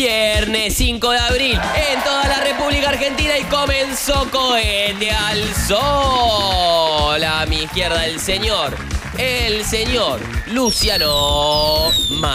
Viernes 5 de abril en toda la República Argentina y comenzó Cohete al Sol. A mi izquierda el señor Luciano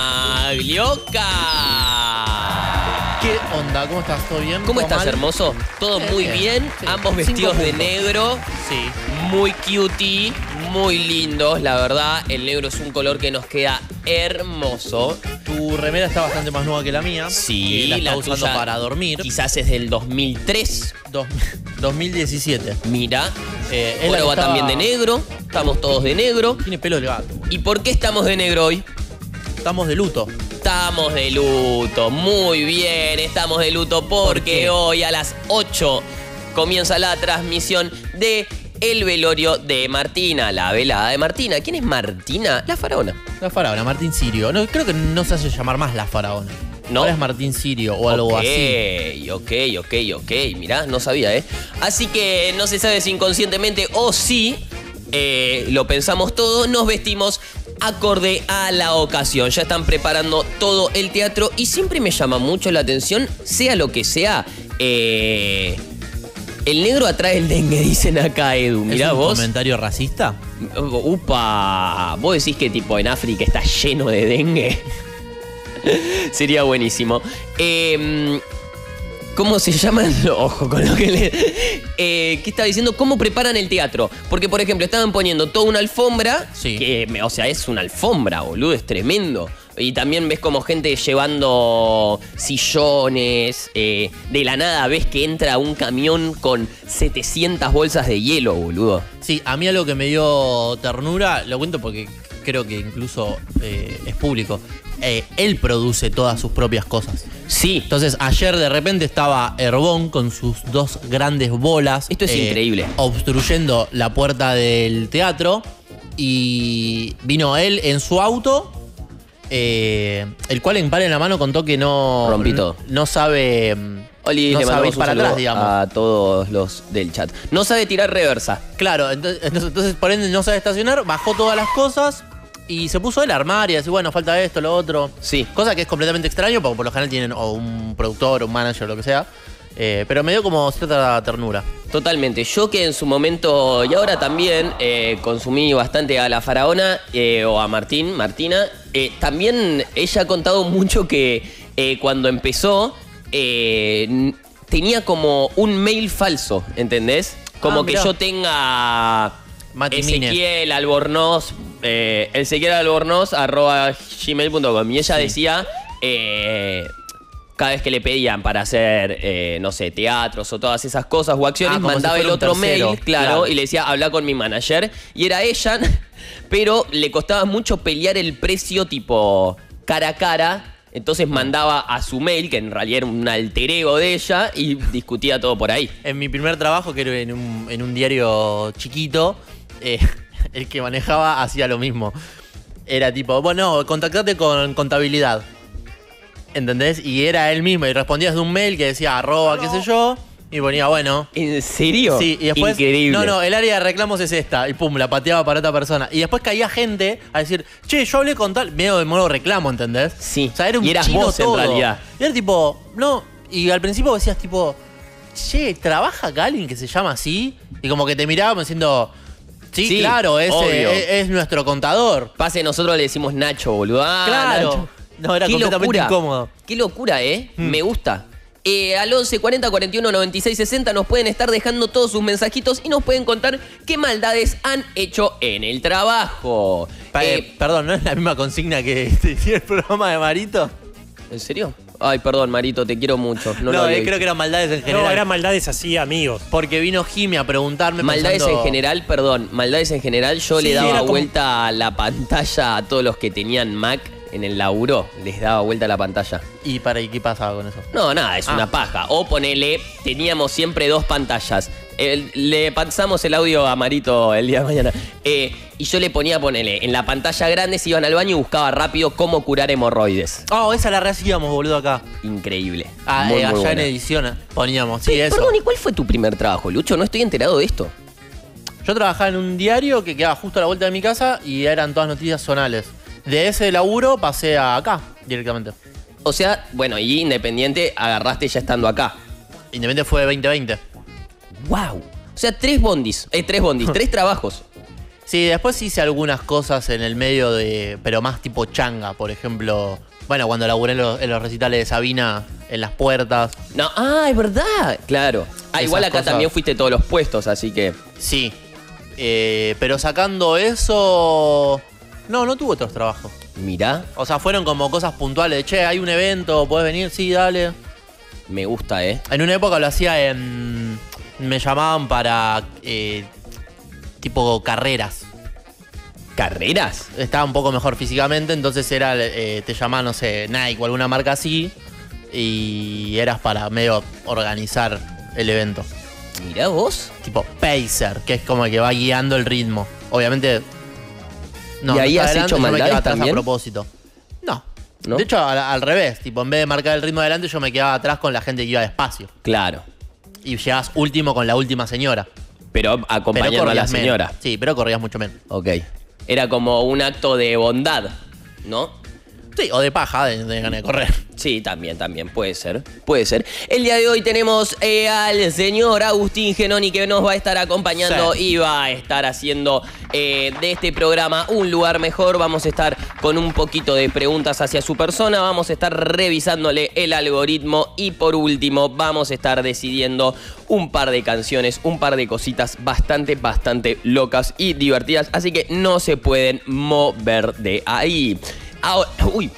Maglioca. ¿Qué onda? ¿Cómo estás? ¿Todo bien? ¿Cómo estás, mal? hermoso? Todo muy bien. Sí. Ambos vestidos 5 de puntos. negro. Sí. Muy cutie, muy lindos, la verdad. El negro es un color que nos queda hermoso. Tu remera está bastante más nueva que la mía. Sí, que la la estaba usando tuya para dormir. Quizás es del 2003. 2017. Mira, Es la Oro que va estaba- también de negro. Estamos todos de negro. Tiene pelo de gato. ¿Y por qué estamos de negro hoy? Estamos de luto. Estamos de luto, muy bien, estamos de luto porque qué? hoy a las 8 comienza la transmisión de el velorio de Martina, la velada de Martina. ¿Quién es Martina? La faraona. La faraona, Martín Sirio. No, creo que no se hace llamar más la faraona. ¿No? Ahora es Martín Sirio o algo así. Ok. Mirá, no sabía, ¿eh? Así que no se sabe si inconscientemente o sí, lo pensamos todo, nos vestimos acorde a la ocasión. Ya están preparando todo el teatro y siempre me llama mucho la atención, sea lo que sea, el negro atrae el dengue, dicen acá, Edu. Mirá ¿Es un vos. comentario racista? Upa, vos decís que tipo en África está lleno de dengue. Sería buenísimo. ¿Cómo se llaman? Ojo con lo que le... ¿Qué estaba diciendo? ¿Cómo preparan el teatro? Porque, por ejemplo, estaban poniendo toda una alfombra. Sí. Que, o sea, es una alfombra, boludo, es tremendo. Y también ves como gente llevando sillones. De la nada ves que entra un camión con 700 bolsas de hielo, boludo. Sí, a mí algo que me dio ternura, lo cuento porque creo que incluso es público. Él produce todas sus propias cosas. Sí. Entonces, ayer de repente estaba Herbón con sus dos grandes bolas. Esto es increíble. Obstruyendo la puerta del teatro. Y vino él en su auto, el cual en Palo en la Mano contó que no... Rompí todo. No sabe... Oli, no le sabe mandamos ir un para saludo atrás, digamos. a todos los del chat. No sabe tirar reversa. Claro, entonces por ende no sabe estacionar, bajó todas las cosas y se puso él a armar y a decir, bueno, falta esto, lo otro. Sí. Cosa que es completamente extraño, porque por lo general tienen o un productor, o un manager, lo que sea. Pero me dio como cierta ternura. Totalmente. Yo que en su momento, y ahora también, consumí bastante a la faraona o a Martina. También ella ha contado mucho que cuando empezó tenía como un mail falso, ¿entendés? Como que mirá. yo tenga Mati Mine. Ezequiel Albornoz, @gmail.com. Y ella decía... cada vez que le pedían para hacer, no sé, teatros o todas esas cosas o acciones, como mandaba si el fuera un otro tercero, mail, claro, y le decía, habla con mi manager. Y era ella, pero le costaba mucho pelear el precio tipo cara a cara. Entonces mandaba a su mail, que en realidad era un alter ego de ella, y discutía todo por ahí. En mi primer trabajo, que era en un diario chiquito, el que manejaba hacía lo mismo. Era tipo, bueno, contactate con contabilidad. ¿Entendés? Y era él mismo. Y respondías de un mail que decía @ qué sé yo. Y ponía, bueno. ¿En serio? Sí, y después. Increíble. No, el área de reclamos es esta. Y pum, la pateaba para otra persona. Y después caía gente a decir, che, yo hablé con tal. Medio de modo reclamo, ¿entendés? Sí. O sea, era un Y eras chino vos, en todo. realidad. Y era tipo, no. Y al principio decías, tipo, che, ¿trabaja acá alguien que se llama así? Y como que te mirábamos diciendo, sí, claro, obvio. es nuestro contador. Pase, nosotros le decimos Nacho, boludo. Ah, Claro. Nacho. No, era Qué completamente locura. incómodo. Qué locura, ¿eh? Me gusta. Al 11 40 41 96 60 nos pueden estar dejando todos sus mensajitos y nos pueden contar qué maldades han hecho en el trabajo. Perdón, ¿no es la misma consigna que tiene el programa de Marito? ¿En serio? Ay, perdón, Marito, te quiero mucho. No, lo No, había visto. creo que eran maldades en general. No, eran maldades así, amigos. Porque vino Jimmy a preguntarme. Maldades pensando- en general, perdón. Maldades en general, yo Sí, le daba era como- vuelta a la pantalla a todos los que tenían Mac en el laburo. Les daba vuelta a la pantalla. ¿Y qué pasaba con eso? No, nada, es una paja. O ponele, teníamos siempre dos pantallas. Le pasamos el audio a Marito el día de mañana. Y yo le ponía, ponele, en la pantalla grande se iban al baño y buscaba rápido cómo curar hemorroides. Oh, esa la recibíamos, boludo, acá. Increíble. Allá en buena. edición poníamos, sí, eso. Perdón, ¿y cuál fue tu primer trabajo, Lucho? No estoy enterado de esto. Yo trabajaba en un diario que quedaba justo a la vuelta de mi casa y eran todas noticias zonales. De ese laburo pasé a acá, directamente. O sea, bueno, y Independiente agarraste ya estando acá. Independiente fue 2020. ¡Wow! O sea, tres trabajos. Sí, después hice algunas cosas en el medio pero más tipo changa, por ejemplo. Bueno, cuando laburé en los recitales de Sabina, en las puertas. No, es verdad. Claro. Igual acá también fuiste todos los puestos, así que. Sí. Pero sacando eso. No tuve otros trabajos. Mirá. O sea, fueron como cosas puntuales. Che, hay un evento, ¿podés venir? Sí, dale. Me gusta, ¿eh? En una época lo hacía me llamaban para tipo carreras. ¿Carreras? Estaba un poco mejor físicamente, entonces te llamaban, no sé, Nike o alguna marca así. Y eras para medio organizar el evento. Mirá vos. Tipo pacer, que es como el que va guiando el ritmo. Obviamente. No, ¿Y ahí has hecho yo me maldades quedaba atrás también? a propósito. No. ¿No? De hecho, al revés. Tipo, en vez de marcar el ritmo adelante, yo me quedaba atrás con la gente que iba despacio. Claro. Y llegabas último con la última señora. Pero acompañando a la señora. Menos. Sí, pero corrías mucho menos. Ok. Era como un acto de bondad, ¿no? Sí, o de paja, de ganas de correr. Sí, también, puede ser. El día de hoy tenemos al señor Agustín Genoni que nos va a estar acompañando y va a estar haciendo de este programa un lugar mejor. Vamos a estar con un poquito de preguntas hacia su persona, vamos a estar revisándole el algoritmo y por último vamos a estar decidiendo un par de canciones, un par de cositas bastante locas y divertidas. Así que no se pueden mover de ahí. Ahora,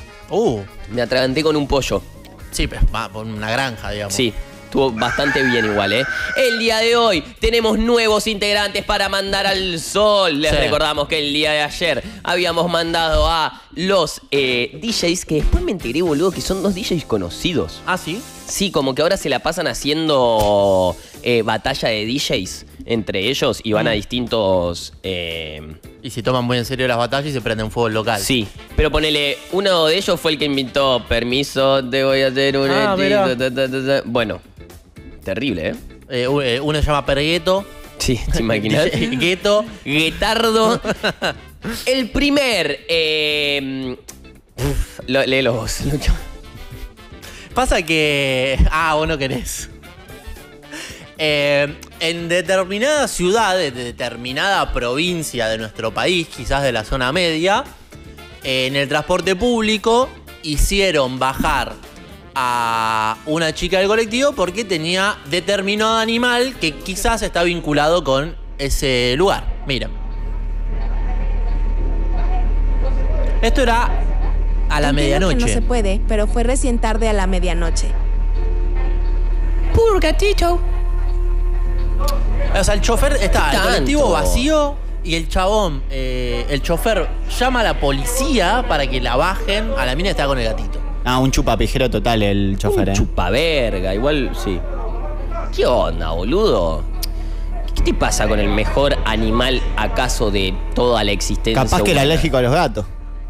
me atraganté con un pollo. Sí, pues va por una granja, digamos. Sí, estuvo bastante bien igual, ¿eh? El día de hoy tenemos nuevos integrantes para mandar al sol. Les recordamos que el día de ayer habíamos mandado a los DJs, que después me enteré, boludo, que son dos DJs conocidos. ¿Ah, sí? Sí, como que ahora se la pasan haciendo batalla de DJs entre ellos y van a distintos... Y se toman muy en serio las batallas y se prenden fuego el local. Sí, pero ponele, uno de ellos fue el que invitó, permiso, te voy a hacer un... Bueno, terrible, ¿eh? Uno se llama Pergueto. Sí, ¿te imaginas? Gueto. Guetardo. El primer... léelo vos, Lucho. Pasa que... vos no querés. En determinada ciudad, de determinada provincia de nuestro país, quizás de la zona media, en el transporte público hicieron bajar a una chica del colectivo porque tenía determinado animal que quizás está vinculado con ese lugar. Miren. Esto era a la Entiendo medianoche. que no se puede, pero fue recién tarde a la medianoche. Puro gatito. O sea, el chofer está, el Tanto. colectivo vacío y el chabón, el chofer llama a la policía para que la bajen a la mina que está con el gatito. Un chupapijero total el chofer, Un chupaverga, igual sí. ¿Qué onda, boludo? ¿Qué te pasa con el mejor animal acaso de toda la existencia Capaz que era humana? alérgico a los gatos.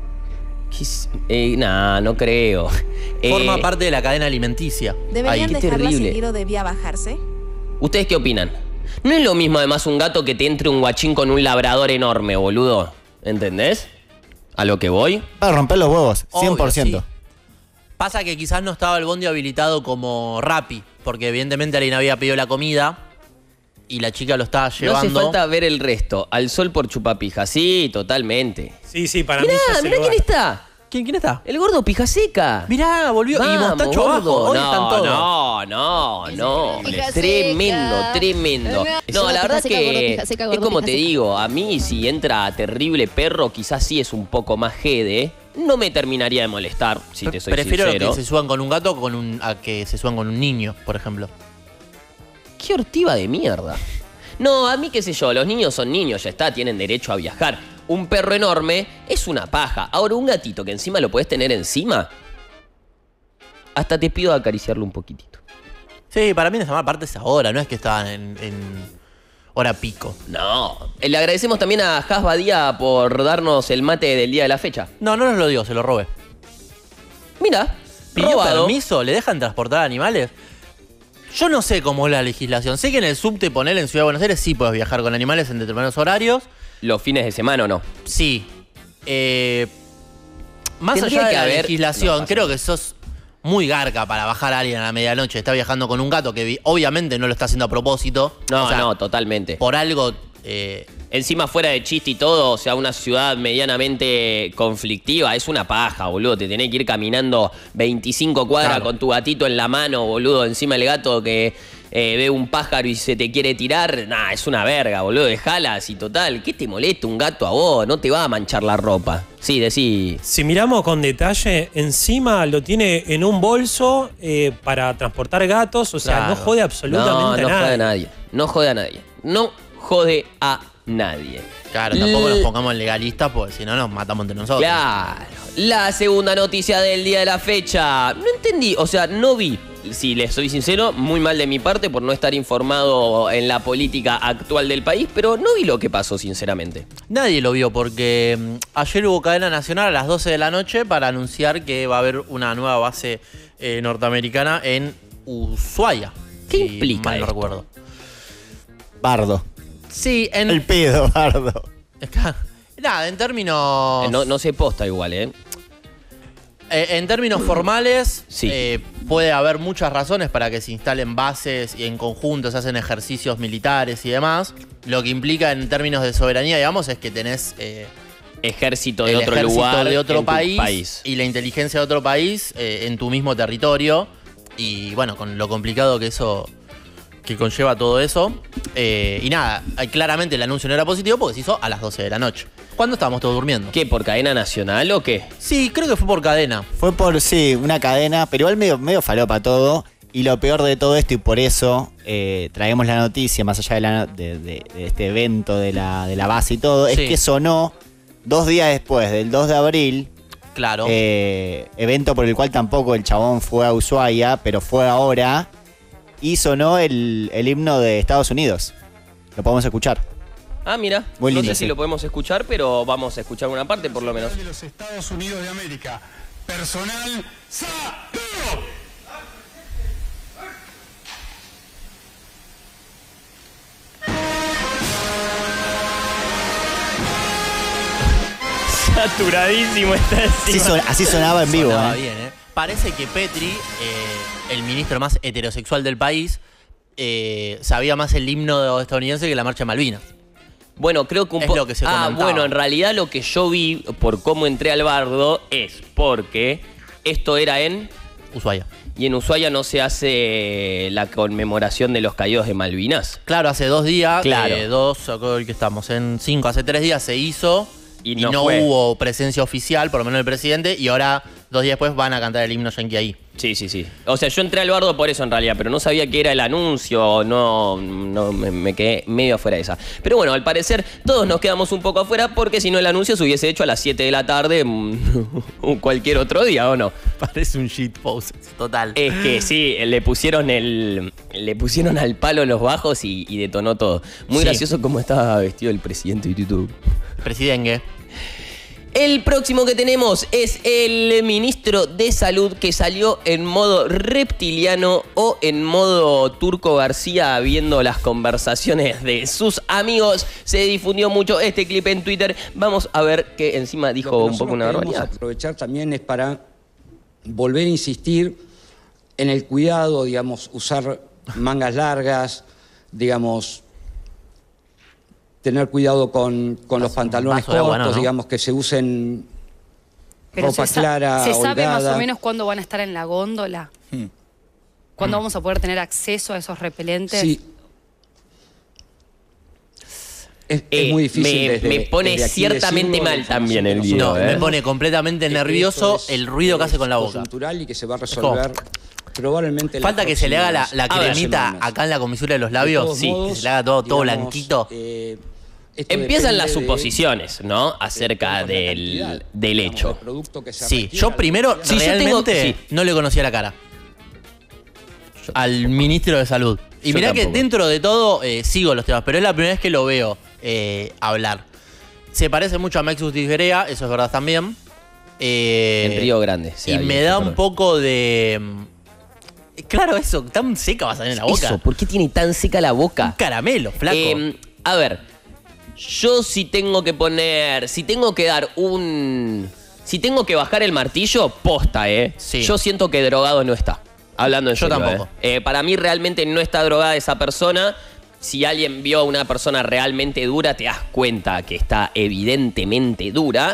No creo. Forma parte de la cadena alimenticia. ¿Deberían qué dejarla terrible. seguir o debía bajarse? ¿Ustedes qué opinan? No es lo mismo además un gato que te entre un guachín con un labrador enorme, boludo. ¿Entendés? ¿A lo que voy? Para romper los huevos, 100%. Obvio, sí. Pasa que quizás no estaba el bondi habilitado como Rappi, porque evidentemente alguien había pedido la comida y la chica lo estaba No llevando. hace falta ver el resto. Al sol por chupapija. Sí, totalmente. Sí, para mí Mirá, ya es el mirá quién lugar. está. ¿Quién está? El gordo pija seca. Mirá, volvió. Y Vamos, mostacho gordo. abajo. Hoy están todos. No. Pija Tremendo. seca. No, la verdad Pija seca, gordo, que pija seca, es gordo, como pija te seca. digo, a mí si entra terrible perro, quizás sí es un poco más jede. No me terminaría de molestar, si te soy Prefiero sincero. que se suban con un gato a que se suban con un niño, por ejemplo. Qué hortiva de mierda. No, a mí qué sé yo, los niños son niños, ya está, tienen derecho a viajar. Un perro enorme es una paja. Ahora un gatito que encima lo puedes tener encima, hasta te pido acariciarlo un poquitito. Sí, para mí en esa parte es ahora, no es que estaban en hora pico. No, le agradecemos también a Has Badía por darnos el mate del día de la fecha. No nos lo dio, se lo robé. Mira, ¿Pidió robado. permiso? ¿Le dejan transportar animales? Yo no sé cómo es la legislación. Sé que en el subte, ponele en Ciudad de Buenos Aires, sí puedes viajar con animales en determinados horarios. ¿Los fines de semana o no? Sí. Más Tendría allá de que la haber- legislación, no, creo que sos muy garca para bajar a alguien a la medianoche. Está viajando con un gato que obviamente no lo está haciendo a propósito. No, O sea, no, totalmente. Por algo... Encima fuera de chiste y todo, o sea, una ciudad medianamente conflictiva, es una paja, boludo. Te tenés que ir caminando 25 cuadras Claro. con tu gatito en la mano, boludo. Encima el gato que ve un pájaro y se te quiere tirar. Nah, es una verga, boludo. Dejalas y total. ¿Qué te molesta un gato a vos? No te va a manchar la ropa. Sí, decí. Si miramos con detalle, encima lo tiene en un bolso para transportar gatos. O sea, Claro. no jode absolutamente No a jode nadie. a nadie. No jode a nadie. No jode a nadie. Claro, tampoco nos pongamos legalistas porque si no nos matamos entre nosotros. Claro. La segunda noticia del día de la fecha. No entendí, o sea, no vi. Si les soy sincero, muy mal de mi parte por no estar informado en la política actual del país, pero no vi lo que pasó, sinceramente. Nadie lo vio porque ayer hubo cadena nacional a las 12 de la noche para anunciar que va a haber una nueva base norteamericana en Ushuaia. ¿Qué si implica mal no esto? recuerdo. Bardo. Sí, El pedo, bardo. Nada, en términos... No se posta igual, ¿eh? En términos formales, Sí. puede haber muchas razones para que se instalen bases y en conjunto se hacen ejercicios militares y demás. Lo que implica en términos de soberanía, digamos, es que tenés Ejército de el otro ejército lugar. de otro en tu país y la inteligencia de otro país en tu mismo territorio. Y bueno, con lo complicado que eso que conlleva todo eso. Y nada, claramente el anuncio no era positivo porque se hizo a las 12 de la noche. ¿Cuándo estábamos todos durmiendo? ¿Qué? ¿Por cadena nacional o qué? Sí, creo que fue por cadena. Fue por, sí, una cadena, pero igual medio falopa todo. Y lo peor de todo esto, y por eso traemos la noticia, más allá de este evento de la base y todo, Sí. es que sonó 2 días después del 2 de abril, Claro. evento por el cual tampoco el chabón fue a Ushuaia, pero fue ahora, y sonó el himno de Estados Unidos. Lo podemos escuchar. Ah, mira. Muy no lindo, sé si sí. lo podemos escuchar, pero vamos a escuchar una parte por lo menos. De los Estados Unidos de América. Personal, ¡saludo! Saturadísimo está Así sonaba en vivo. Sonaba ¿eh? bien, ¿eh? Parece que Petri, el ministro más heterosexual del país, sabía más el himno estadounidense que la marcha de Malvinas. Bueno, creo que un Es poco. lo que se comentaba. Bueno, en realidad lo que yo vi por cómo entré al bardo es porque esto era en. Ushuaia. Y en Ushuaia no se hace la conmemoración de los caídos de Malvinas. Claro, hace 2 días, Claro. que estamos en 5, hace 3 días se hizo Y y no no fue. hubo presencia oficial, por lo menos el presidente, y ahora 2 días después van a cantar el himno yankee ahí. Sí, sí, sí. O sea, yo entré al bardo por eso en realidad, pero no sabía que era el anuncio, no me quedé medio afuera de esa. Pero bueno, al parecer todos nos quedamos un poco afuera porque si no el anuncio se hubiese hecho a las 7 de la tarde cualquier otro día, ¿o no? Parece un shitpost total. Es que sí, le pusieron al palo los bajos y detonó todo. Muy Sí. gracioso cómo estaba vestido el presidente de YouTube. Presidente. El próximo que tenemos es el ministro de Salud que salió en modo reptiliano o en modo Turco García viendo las conversaciones de sus amigos. Se difundió mucho este clip en Twitter. Vamos a ver que encima dijo Lo que un poco una nosotros queremos barbaridad. aprovechar también es para volver a insistir en el cuidado, digamos, usar mangas largas, digamos, tener cuidado con los pantalones vaso de agua, cortos, ¿no? digamos, que se usen Pero ropa se clara, ¿se sabe más holgada. o menos cuándo van a estar en la góndola? ¿Cuándo vamos a poder tener acceso a esos repelentes? Sí. Es muy difícil. me pone desde aquí ciertamente decirlo, mal la también el información que video, No, nosotros me ¿eh? pone completamente tenemos, nervioso esto es- el ruido que hace con la es boca. coyuntural y que se va a resolver probablemente en las Falta que se le haga la próximas cremita semanas. acá en la comisura de los De labios. todos Sí, que modos, se le haga todo digamos, blanquito. esto Empiezan depende las de- suposiciones, ¿no? Acerca con la del cantidad, del digamos, hecho. del producto que se Sí, requiera, yo primero Sí, yo tengo- realmente sí. no le conocía la cara al ministro de Salud. Y Yo mirá que tampoco. dentro de todo sigo los temas, pero es la primera vez que lo veo hablar. Se parece mucho a Maxus Tisberea, eso es verdad también. En Río Grande. Y me da un poco de... Claro, eso, tan seca vas a tener en la boca. Eso, ¿por qué tiene tan seca la boca? Un caramelo, flaco. A ver, yo si tengo que dar un Si tengo que bajar el martillo, posta, Sí. Yo siento que drogado no está. Hablando en Yo serio, tampoco. Para mí realmente no está drogada esa persona. Si alguien vio a una persona realmente dura, te das cuenta que está evidentemente dura.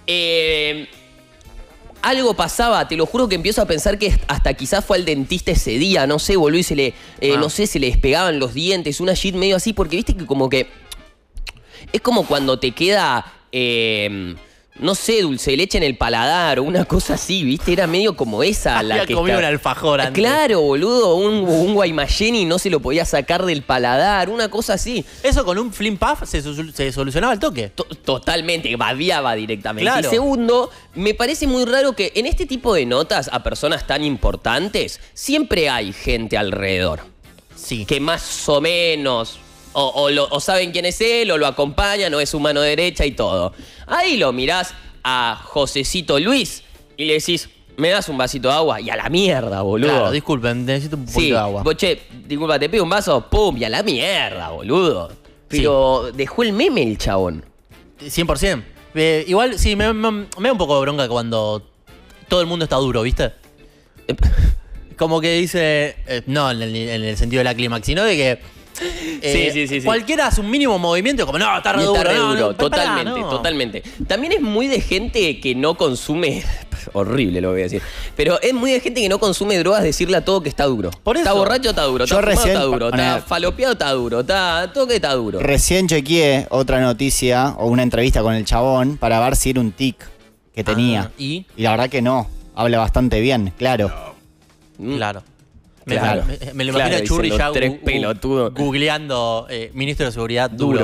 Algo pasaba, te lo juro que empiezo a pensar que hasta quizás fue al dentista ese día, no sé, boludo, y se le, no sé, se le despegaban los dientes, una shit medio así, porque viste que como que... Es como cuando te queda, no sé, dulce de leche en el paladar o una cosa así, viste, era medio como esa la Había que... comido un alfajor antes. Claro, boludo, un guaymallén y no se lo podía sacar del paladar, una cosa así. Eso con un flim puff se solucionaba al toque. Totalmente, babeaba directamente. Claro. Y segundo, me parece muy raro que en este tipo de notas a personas tan importantes siempre hay gente alrededor. Sí. Que más o menos o saben quién es él o lo acompañan o es su mano derecha y todo. Ahí lo mirás a Josecito Luis y le decís, ¿me das un vasito de agua? Y a la mierda, boludo. Claro, disculpen, necesito un poquito Sí, de agua. Boche, disculpa, te pido un vaso, pum, y a la mierda, boludo. Pero dejó el meme el chabón. 100%. Igual, sí, me da un poco de bronca cuando todo el mundo está duro, ¿viste? Como que dice, no en el sentido de la clímax, sino de que Sí. cualquiera hace un mínimo movimiento como, no, está re Está duro. re no, duro, no, pará, totalmente, no. totalmente. También es muy de gente que no consume... Horrible lo voy a decir. Pero es muy de gente que no consume drogas decirle a todo que está duro. Por eso. Está borracho, está duro. Yo Está fumado, recién- está duro. Está Bueno. falopeado, está duro. Todo que está duro. Recién chequeé otra noticia o una entrevista con el chabón para ver si era un tic que tenía. ¿Y? Y la verdad que no. Habla bastante bien, claro. Claro. Claro. Me lo Claro, imagino a Churri dicen ya los tres pelotudos. googleando ministro de Seguridad duro.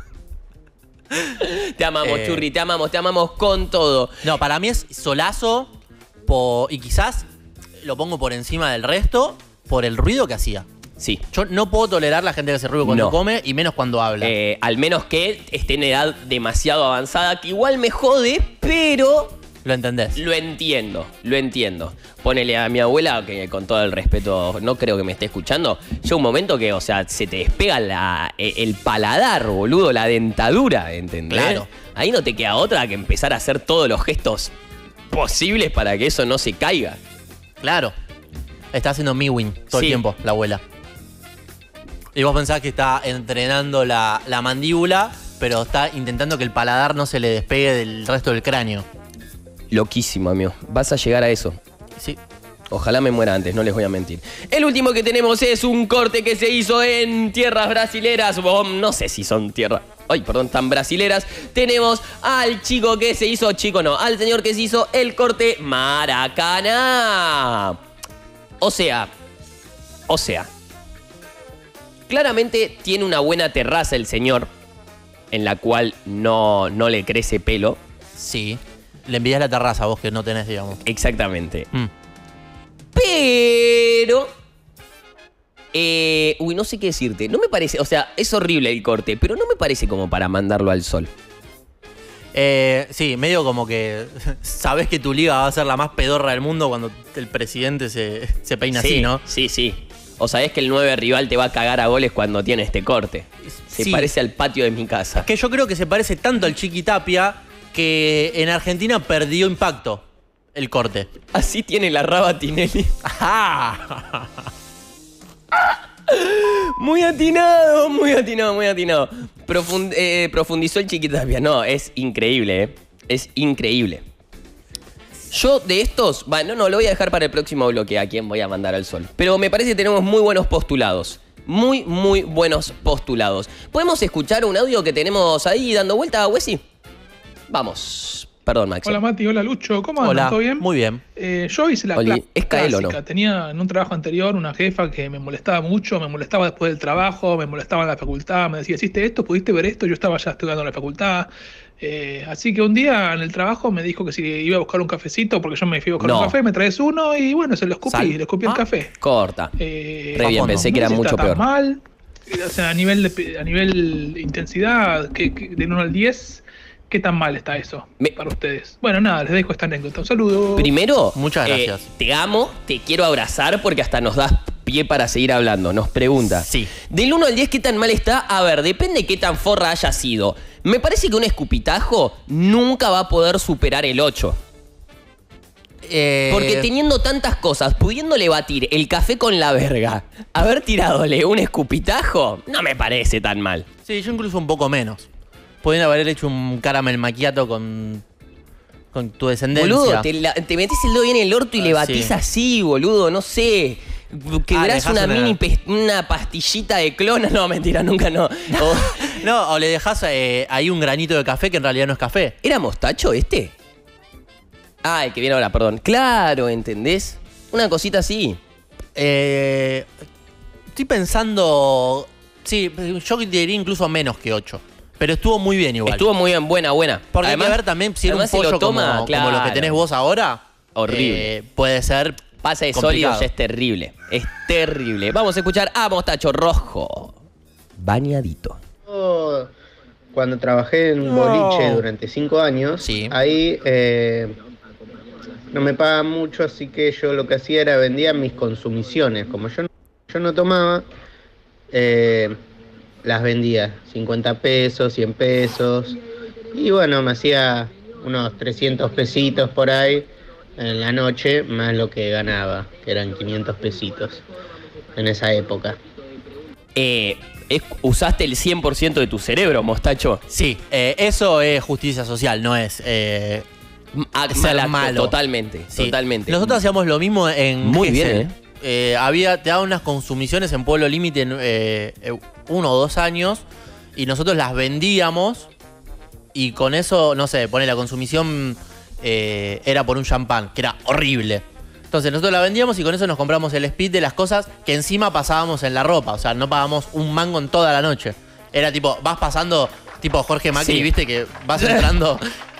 Te amamos, Churri, te amamos con todo. No, para mí es solazo y quizás lo pongo por encima del resto por el ruido que hacía. Sí. Yo no puedo tolerar la gente que hace ruido cuando No. come y menos cuando habla. Al menos que esté en edad demasiado avanzada, que igual me jode, pero ¿Lo entendés? lo entiendo. Ponele a mi abuela, que con todo el respeto, no creo que me esté escuchando, llega un momento que, o sea, se te despega el paladar, boludo, la dentadura, ¿entendés? Claro. Ahí no te queda otra que empezar a hacer todos los gestos posibles para que eso no se caiga. Claro. Está haciendo miwin todo Sí. el tiempo, la abuela. Y vos pensás que está entrenando la mandíbula, pero está intentando que el paladar no se le despegue del resto del cráneo. Loquísimo, amigo. Vas a llegar a eso. Sí. Ojalá me muera antes, no les voy a mentir. El último que tenemos es un corte que se hizo en tierras brasileras. O no sé si son tierras. Ay, perdón, tan brasileras. Tenemos al chico que se hizo. Chico no, al señor que se hizo el corte Maracaná. O sea. Claramente tiene una buena terraza el señor. En la cual no le crece pelo. Sí. Le envías la terraza a vos que no tenés, digamos. Exactamente. Mm. Pero... no sé qué decirte. No me parece... O sea, es horrible el corte, pero no me parece como para mandarlo al sol. Sí, medio como que sabés que tu liga va a ser la más pedorra del mundo cuando el presidente se peina Sí, así, ¿no? Sí. O sabés que el 9 rival te va a cagar a goles cuando tiene este corte. Se Sí. parece al patio de mi casa. Que yo creo que se parece tanto al Chiquitapia que en Argentina perdió impacto el corte. Así tiene la raba Tinelli. ¡Ajá! Muy atinado. Profundizó el Chiquitapia. No, es increíble, Es increíble. Yo de estos, bueno, no, lo voy a dejar para el próximo bloque a quien voy a mandar al sol. Pero me parece que tenemos muy buenos postulados. Muy buenos postulados. ¿Podemos escuchar un audio que tenemos ahí dando vuelta, Wessy? Vamos. Perdón, Max. Hola Mati, hola Lucho, ¿cómo andan? Hola, ¿Todo bien? muy bien. Yo hice la Oli, ¿es Cael o no? clásica. Tenía en un trabajo anterior una jefa que me molestaba mucho, me molestaba después del trabajo, me molestaba en la facultad, me decía, ¿hiciste esto? ¿Pudiste ver esto? Yo estaba ya estudiando en la facultad. Así que un día en el trabajo me dijo que si iba a buscar un cafecito, porque yo me fui a buscar No. un café, me traes uno y bueno, se lo escupí, Sal. le escupí el café. Corta. Re bien, pensé que era no sé si mucho está tan peor. mal. O sea, a nivel de intensidad, del 1 al 10, ¿qué tan mal está eso para ustedes? Bueno, nada, les dejo esta anécdota. Un saludo. Primero, Muchas gracias. Te amo, te quiero abrazar porque hasta nos das pie para seguir hablando. Nos pregunta. Sí. Del 1 al 10, ¿qué tan mal está? A ver, depende qué tan forra haya sido. Me parece que un escupitajo nunca va a poder superar el 8. Porque teniendo tantas cosas, pudiéndole batir el café con la verga, haber tiradole un escupitajo, no me parece tan mal. Sí, yo incluso un poco menos. Pueden haber hecho un caramel macchiato con tu descendencia. Boludo, te metés el dedo en el orto y le batís así, boludo, no sé. Quebrás una pastillita de clona. No, mentira, nunca no. O le dejás ahí un granito de café que en realidad no es café. ¿Era mostacho este? Ah, el que viene ahora, perdón. Claro, ¿entendés? Una cosita así. Estoy pensando... Sí, yo diría incluso menos que 8. Pero estuvo muy bien igual. Estuvo muy bien, buena. Porque además, hay que ver también si era un pollo como lo que tenés vos ahora. Horrible. Puede ser pasa de complicado. sólido ya es terrible. Es terrible. Vamos a escuchar a Mostacho Rojo. Bañadito. Cuando trabajé en boliche durante 5 años, ahí no me pagaban mucho, así que yo lo que hacía era vendía mis consumiciones. Como yo no tomaba, las vendía 50 pesos, 100 pesos. Y bueno, me hacía unos 300 pesitos por ahí en la noche, más lo que ganaba, que eran 500 pesitos en esa época. ¿Usaste el 100% de tu cerebro, Mostacho? Sí, eso es justicia social, no es ser malo. Totalmente, sí. Totalmente. Nosotros hacíamos lo mismo en Muy Gesell. bien, te daban unas consumiciones en Pueblo Límite 1 o 2 años y nosotros las vendíamos y con eso, no sé, la consumición era por un champán, que era horrible. Entonces nosotros la vendíamos y con eso nos compramos el speed de las cosas que encima pasábamos en la ropa. O sea, no pagamos un mango en toda la noche. Era tipo, vas pasando, tipo Jorge Macri, ¿viste? Que vas entrando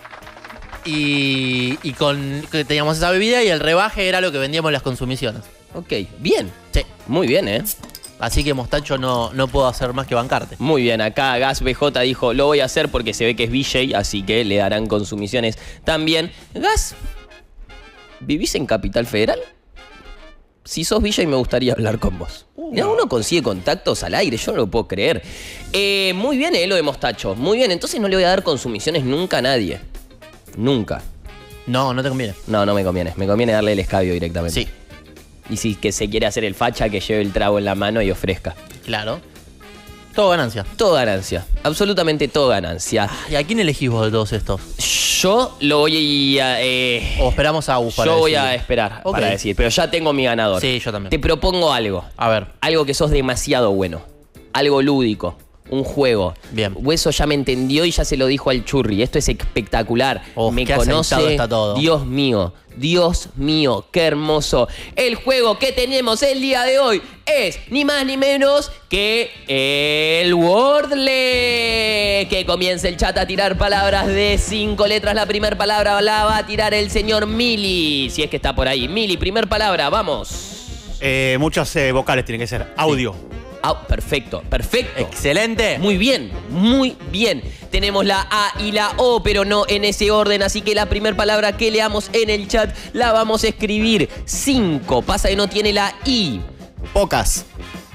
y teníamos esa bebida y el rebaje era lo que vendíamos en las consumiciones. Ok, bien. Sí. Muy bien, ¿eh? Así que Mostacho no puedo hacer más que bancarte. Muy bien, acá Gas BJ dijo, lo voy a hacer porque se ve que es VJ, así que le darán consumiciones también. Gas, ¿vivís en Capital Federal? Si sos VJ me gustaría hablar con vos. Mirá, uno consigue contactos al aire, yo no lo puedo creer. Muy bien, lo de Mostacho. Muy bien, entonces no le voy a dar consumiciones nunca a nadie. Nunca. No te conviene. No me conviene. Me conviene darle el escabio directamente. Sí. Y si que se quiere hacer el facha, que lleve el trago en la mano y ofrezca. Claro. Todo ganancia. Todo ganancia. Absolutamente todo ganancia. ¿Y a quién elegís vos de todos estos? Yo lo voy a... o esperamos a Agus para Yo voy decir. a esperar para decir, pero ya tengo mi ganador. Sí, yo también. Te propongo algo. A ver. Algo que sos demasiado bueno. Algo lúdico. Un juego. Bien. Hueso ya me entendió y ya se lo dijo al Churri. Esto es espectacular. Me qué conoce. aceitado está todo. Dios mío, qué hermoso. El juego que tenemos el día de hoy es ni más ni menos que el Wordle. Que comience el chat a tirar palabras de 5 letras. La primera palabra la va a tirar el señor Mili. Si es que está por ahí. Mili, primer palabra, vamos. Muchas vocales tienen que ser. Audio. Perfecto. Excelente. Muy bien. Tenemos la A y la O, pero no en ese orden. Así que la primera palabra que leamos en el chat la vamos a escribir 5. Pasa que no tiene la I. Pocas.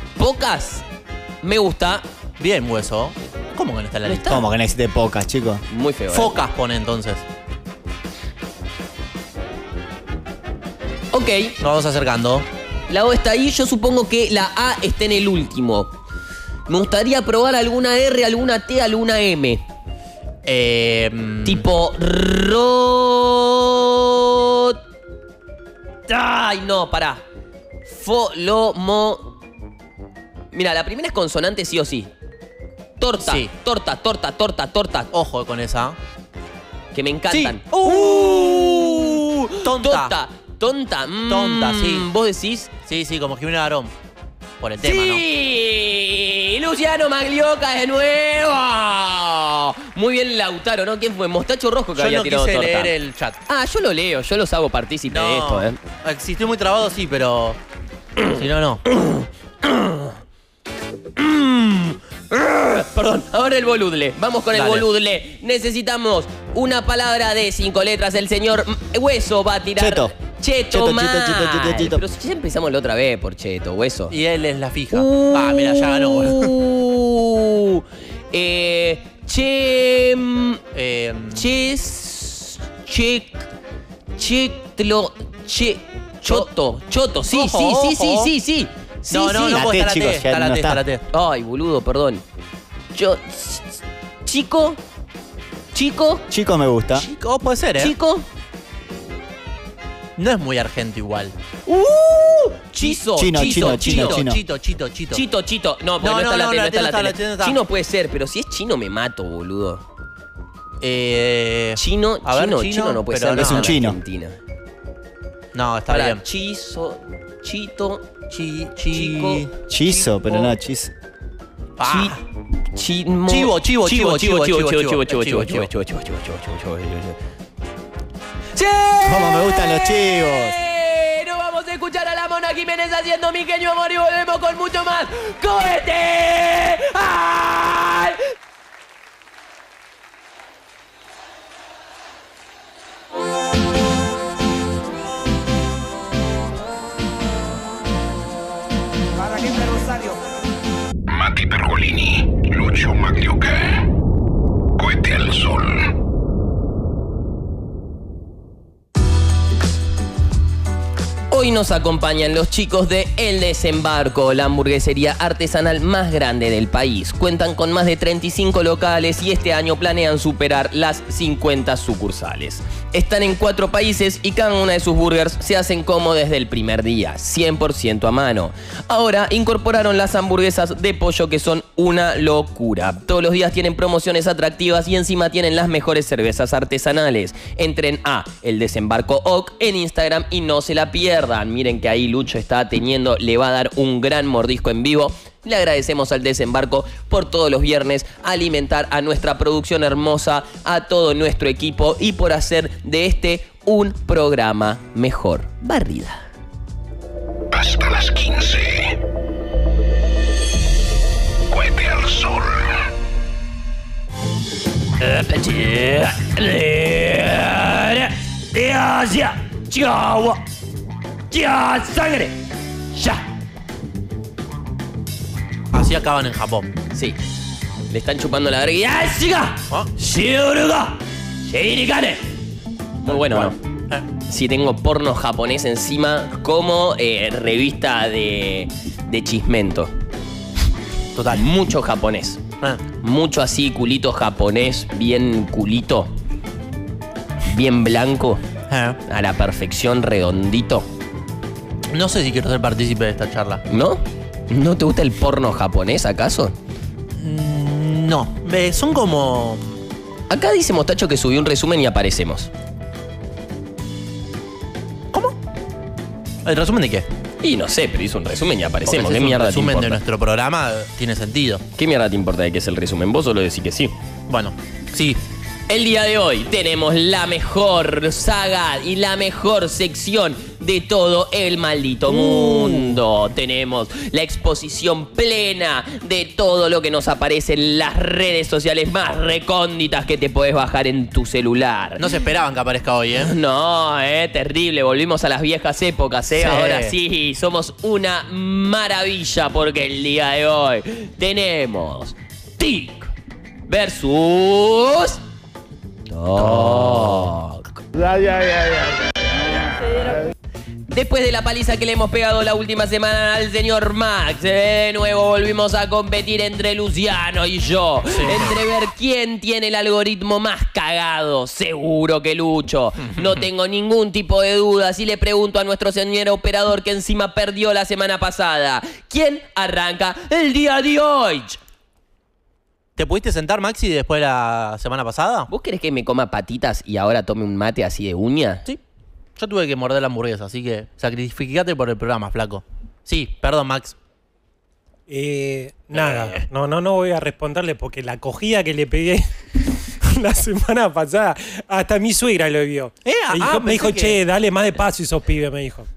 Me gusta. Bien, Hueso. ¿Cómo que no está en la lista? ¿Cómo que no existe pocas, chicos? Muy feo. Focas pone entonces. Ok. Nos vamos acercando. La O está ahí, yo supongo que la A está en el último. Me gustaría probar alguna R, alguna T, alguna M. Tipo Ay, no, pará. Mira, la primera es consonante sí o sí. Torta, sí. torta. Ojo con esa. Que me encantan. Sí. Tonta. Tonta, sí. ¿Vos decís? Sí, como Jimena Barón. Por el tema, ¡Sí! Luciano Maglioca de nuevo. Muy bien, Lautaro, ¿no? ¿Quién fue? Mostacho Rojo que había tirado torta. Yo no quise leer el chat. Yo lo leo, yo los hago partícipe de esto, Si estoy muy trabado, sí, pero... si no. Perdón, ahora el boludle. Vamos con el boludle. Necesitamos una palabra de 5 letras. El señor Hueso va a tirar... Cheto. Pero si ya empezamos la otra vez por Cheto, Hueso. Y él es la fija. Mira, ya ganó. Che. Choto. Sí, Ojo, sí. ojo. Sí, No, La T, chicos, ya no está. está la T. Ay, boludo, perdón. Chico. Chico me gusta. Chico, puede ser, ¿eh? Chico. No es muy argento igual. Chino. Chino. Chito. No, porque no está la T, no está la T. está. Chino puede ser, pero si es chino me mato, boludo. Chino no puede pero ser. no. Es un chino. Argentina. No, está bien. Chito. Chico. Chizo, pero no chizo. Chivo. ¡Sí! ¿Cómo me gustan los chivos? Nos vamos a escuchar a la Mona Jiménez haciendo Mi Queño Amor y volvemos con mucho más. ¡Cohete! ¡Ay! Mati Pergolini, Lucio Magliocca. Cohete al sol. Hoy nos acompañan los chicos de El Desembarco, la hamburguesería artesanal más grande del país. Cuentan con más de 35 locales y este año planean superar las 50 sucursales. Están en 4 países y cada una de sus burgers se hacen como desde el primer día, 100% a mano. Ahora incorporaron las hamburguesas de pollo que son una locura. Todos los días tienen promociones atractivas y encima tienen las mejores cervezas artesanales. Entren a El Desembarco OC en Instagram y no se la pierdan. Miren que ahí Lucho está le va a dar un gran mordisco en vivo. Le agradecemos al Desembarco por todos los viernes alimentar a nuestra producción hermosa, a todo nuestro equipo y por hacer de este un programa mejor. Barrida. Hasta las 15. Cohete al sol. ¡Ya, sangre! ¡Ya! Así acaban en Japón. Sí. Le están chupando la verga. ¡Ya, chica! Muy bueno, ¿no? Sí, tengo porno japonés encima como revista de chismento. Total. Mucho japonés. Mucho así, culito japonés, bien culito. Bien blanco. A la perfección, redondito. No sé si quiero ser partícipe de esta charla. ¿No? ¿No te gusta el porno japonés, acaso? No. Son como... Acá dice Mostacho que subió un resumen y aparecemos. ¿Cómo? ¿El resumen de qué? Y no sé, pero hizo un resumen y aparecemos. Porque ¿Qué si es mierda un te resumen importa? de nuestro programa tiene sentido. ¿Qué mierda te importa de qué es el resumen? Vos solo decís que sí. Bueno, sí. El día de hoy tenemos la mejor saga y la mejor sección de todo el maldito mundo. Tenemos la exposición plena de todo lo que nos aparece en las redes sociales más recónditas que te podés bajar en tu celular. No se esperaban que aparezca hoy, ¿eh? No, terrible. Volvimos a las viejas épocas, ¿eh? Sí. Ahora sí, somos una maravilla porque el día de hoy tenemos TIC versus... Después de la paliza que le hemos pegado la última semana al señor Max, de nuevo volvimos a competir entre Luciano y yo. Sí. Entre ver quién tiene el algoritmo más cagado. Seguro que Lucho. No tengo ningún tipo de dudas y le pregunto a nuestro señor operador que encima perdió la semana pasada. ¿Quién arranca el día de hoy? ¿Te pudiste sentar, Maxi, después de la semana pasada? ¿Vos querés que me coma patitas y ahora tome un mate así de uña? Sí. Yo tuve que morder la hamburguesa, así que sacrificate por el programa, flaco. Sí, perdón, Max. Nada, no voy a responderle porque la acogida que le pegué la semana pasada, hasta mi suegra lo vio. Me dijo, che, dale más de paso esos pibes, me dijo.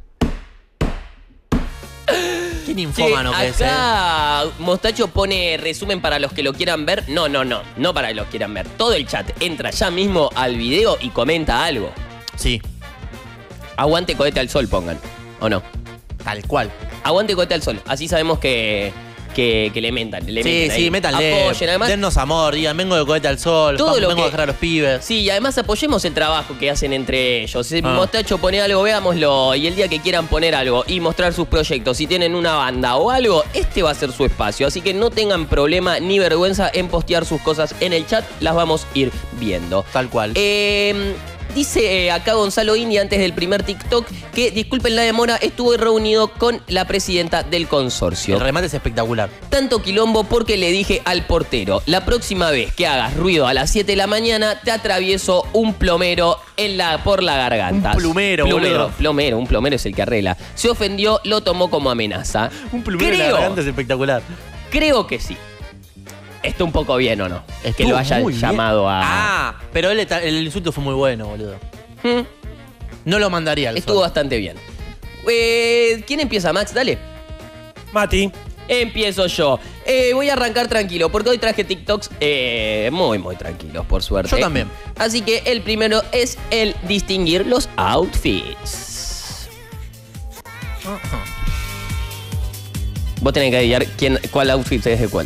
Qué ninfómano que es, acá Mostacho pone resumen para los que lo quieran ver. No para los que quieran ver. Todo el chat entra ya mismo al video y comenta algo. Sí. Aguante cohete al sol, pongan. ¿O no? Tal cual. Aguante cohete al sol. Así sabemos que que le metan. Sí, meten ahí. métanle. Apoyen, además. Dennos amor, digan, vengo de cohete al sol, Todo lo vengo a que- dejar a los pibes. Sí, y además apoyemos el trabajo que hacen entre ellos. Si Mostacho pone algo, veámoslo. Y el día que quieran poner algo y mostrar sus proyectos, si tienen una banda o algo, este va a ser su espacio. Así que no tengan problema ni vergüenza en postear sus cosas en el chat. Las vamos a ir viendo. Tal cual. Dice acá Gonzalo India antes del primer TikTok que, disculpen la demora, estuvo reunido con la presidenta del consorcio. El remate es espectacular. Tanto quilombo porque le dije al portero, la próxima vez que hagas ruido a las 7 de la mañana, te atravieso un plomero por la garganta. Un plumero, boludo. Un plomero es el que arregla. Se ofendió, lo tomó como amenaza. Un plumero en la garganta es espectacular. Creo que sí. Está un poco bien, ¿o no? Es que Estuvo lo hayan muy bien. llamado a... Pero el insulto fue muy bueno, boludo. No lo mandaría al Estuvo sol. bastante bien. ¿Quién empieza, Max? Dale. Mati. Empiezo yo. Voy a arrancar tranquilo, porque hoy traje TikToks muy, muy tranquilos, por suerte. Yo también. Así que el primero es el distinguir los outfits. Vos tenés que adivinar cuál outfit es de cuál.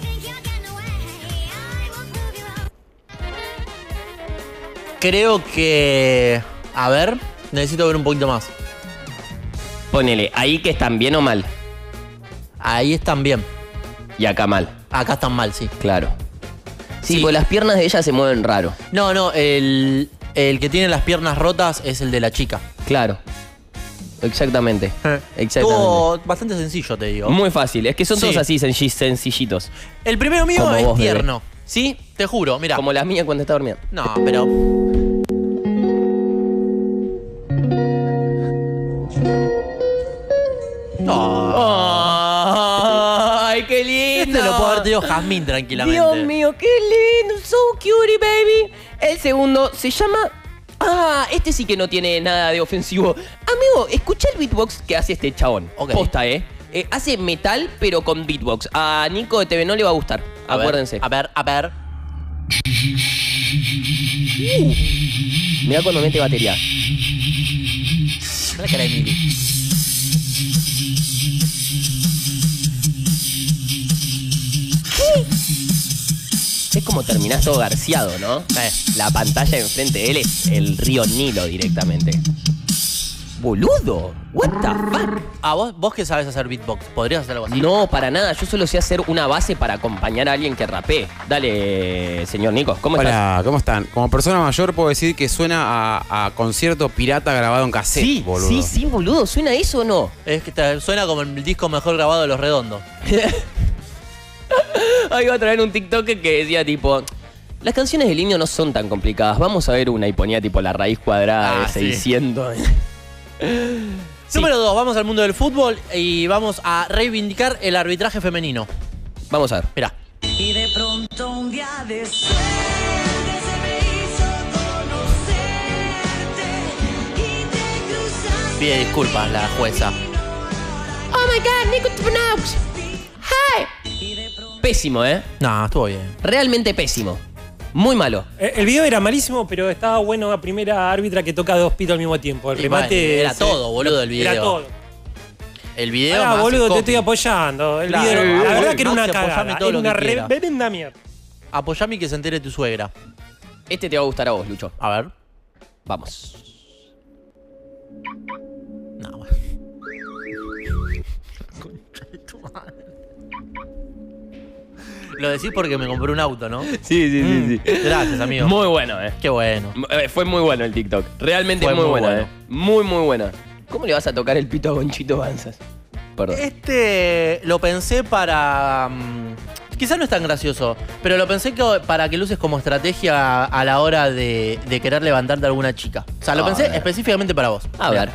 Creo que... A ver, necesito ver un poquito más. Ponele, ahí que están bien o mal. Ahí están bien. Y acá mal. Acá están mal, sí. Claro. Sí, porque las piernas de ella se mueven raro. No, el que tiene las piernas rotas es el de la chica. Claro. Exactamente. Estuvo bastante sencillo, te digo. Muy fácil. Es que son Sí. todos así sencillitos. El primero mío Como es vos, bebé. tierno. ¿Sí? Te juro, mira. Como la mía cuando está durmiendo. No, pero... ¡Ay, qué lindo! Este lo puedo haber tenido Jazmín tranquilamente. Dios mío, qué lindo. So cutie, baby. El segundo se llama... este sí que no tiene nada de ofensivo. Amigo, escucha el beatbox que hace este chabón. Ok. Posta, hace metal, pero con beatbox. A Nico de TV no le va a gustar. Acuérdense. A ver. Mirá cuando mete batería. Mira que era Emily. Es como terminás todo garciado, ¿no? La pantalla enfrente de él es el río Nilo directamente. Boludo, what the fuck. Vos que sabes hacer beatbox, ¿podrías hacer algo así? No, para nada. Yo solo sé hacer una base para acompañar a alguien que rapee. Dale, señor Nico, ¿cómo estás? Hola, ¿cómo están? Como persona mayor puedo decir que suena a concierto pirata grabado en cassette, Sí, boludo. sí, boludo. ¿Suena eso o no? Es que suena como el disco mejor grabado de Los Redondos. Ahí iba a traer un TikTok que decía tipo... Las canciones del Indio no son tan complicadas. Vamos a ver una y ponía tipo la raíz cuadrada de Sí. 600. Sí. Número 2, vamos al mundo del fútbol y vamos a reivindicar el arbitraje femenino. Vamos a ver. Mirá. Y de pronto un día de suerte se me hizo conocerte y te cruzaste. Pide disculpas la jueza. Oh my god, Nico Tupinaux. Hi. Pésimo, ¿eh? No, estuvo bien. Realmente pésimo. Muy malo. El video era malísimo, pero estaba bueno la primera árbitra que toca dos pitos al mismo tiempo. El Y remate... bueno, era todo, boludo, el video. Era todo. El video Ah, más boludo, el te copy. estoy apoyando. El Claro, video, la boludo, verdad que era una Maxi, apoyame cagada. todo Era lo una que quiera. reverenda mierda. Apoyame y que se entere tu suegra. Este te va a gustar a vos, Lucho. A ver. Vamos. No, bueno. Lo decís porque me compré un auto, ¿no? Sí. Gracias, amigo. Muy bueno, Qué bueno. Fue muy bueno el TikTok. Realmente Fue muy muy bueno, bueno. Muy, muy bueno. ¿Cómo le vas a tocar el pito a Gonchito Banzas? Perdón. Este lo pensé para... quizás no es tan gracioso, pero lo pensé para que luces como estrategia a la hora de querer levantarte a alguna chica. O sea, lo A pensé ver. específicamente para vos. A Mirá. ver.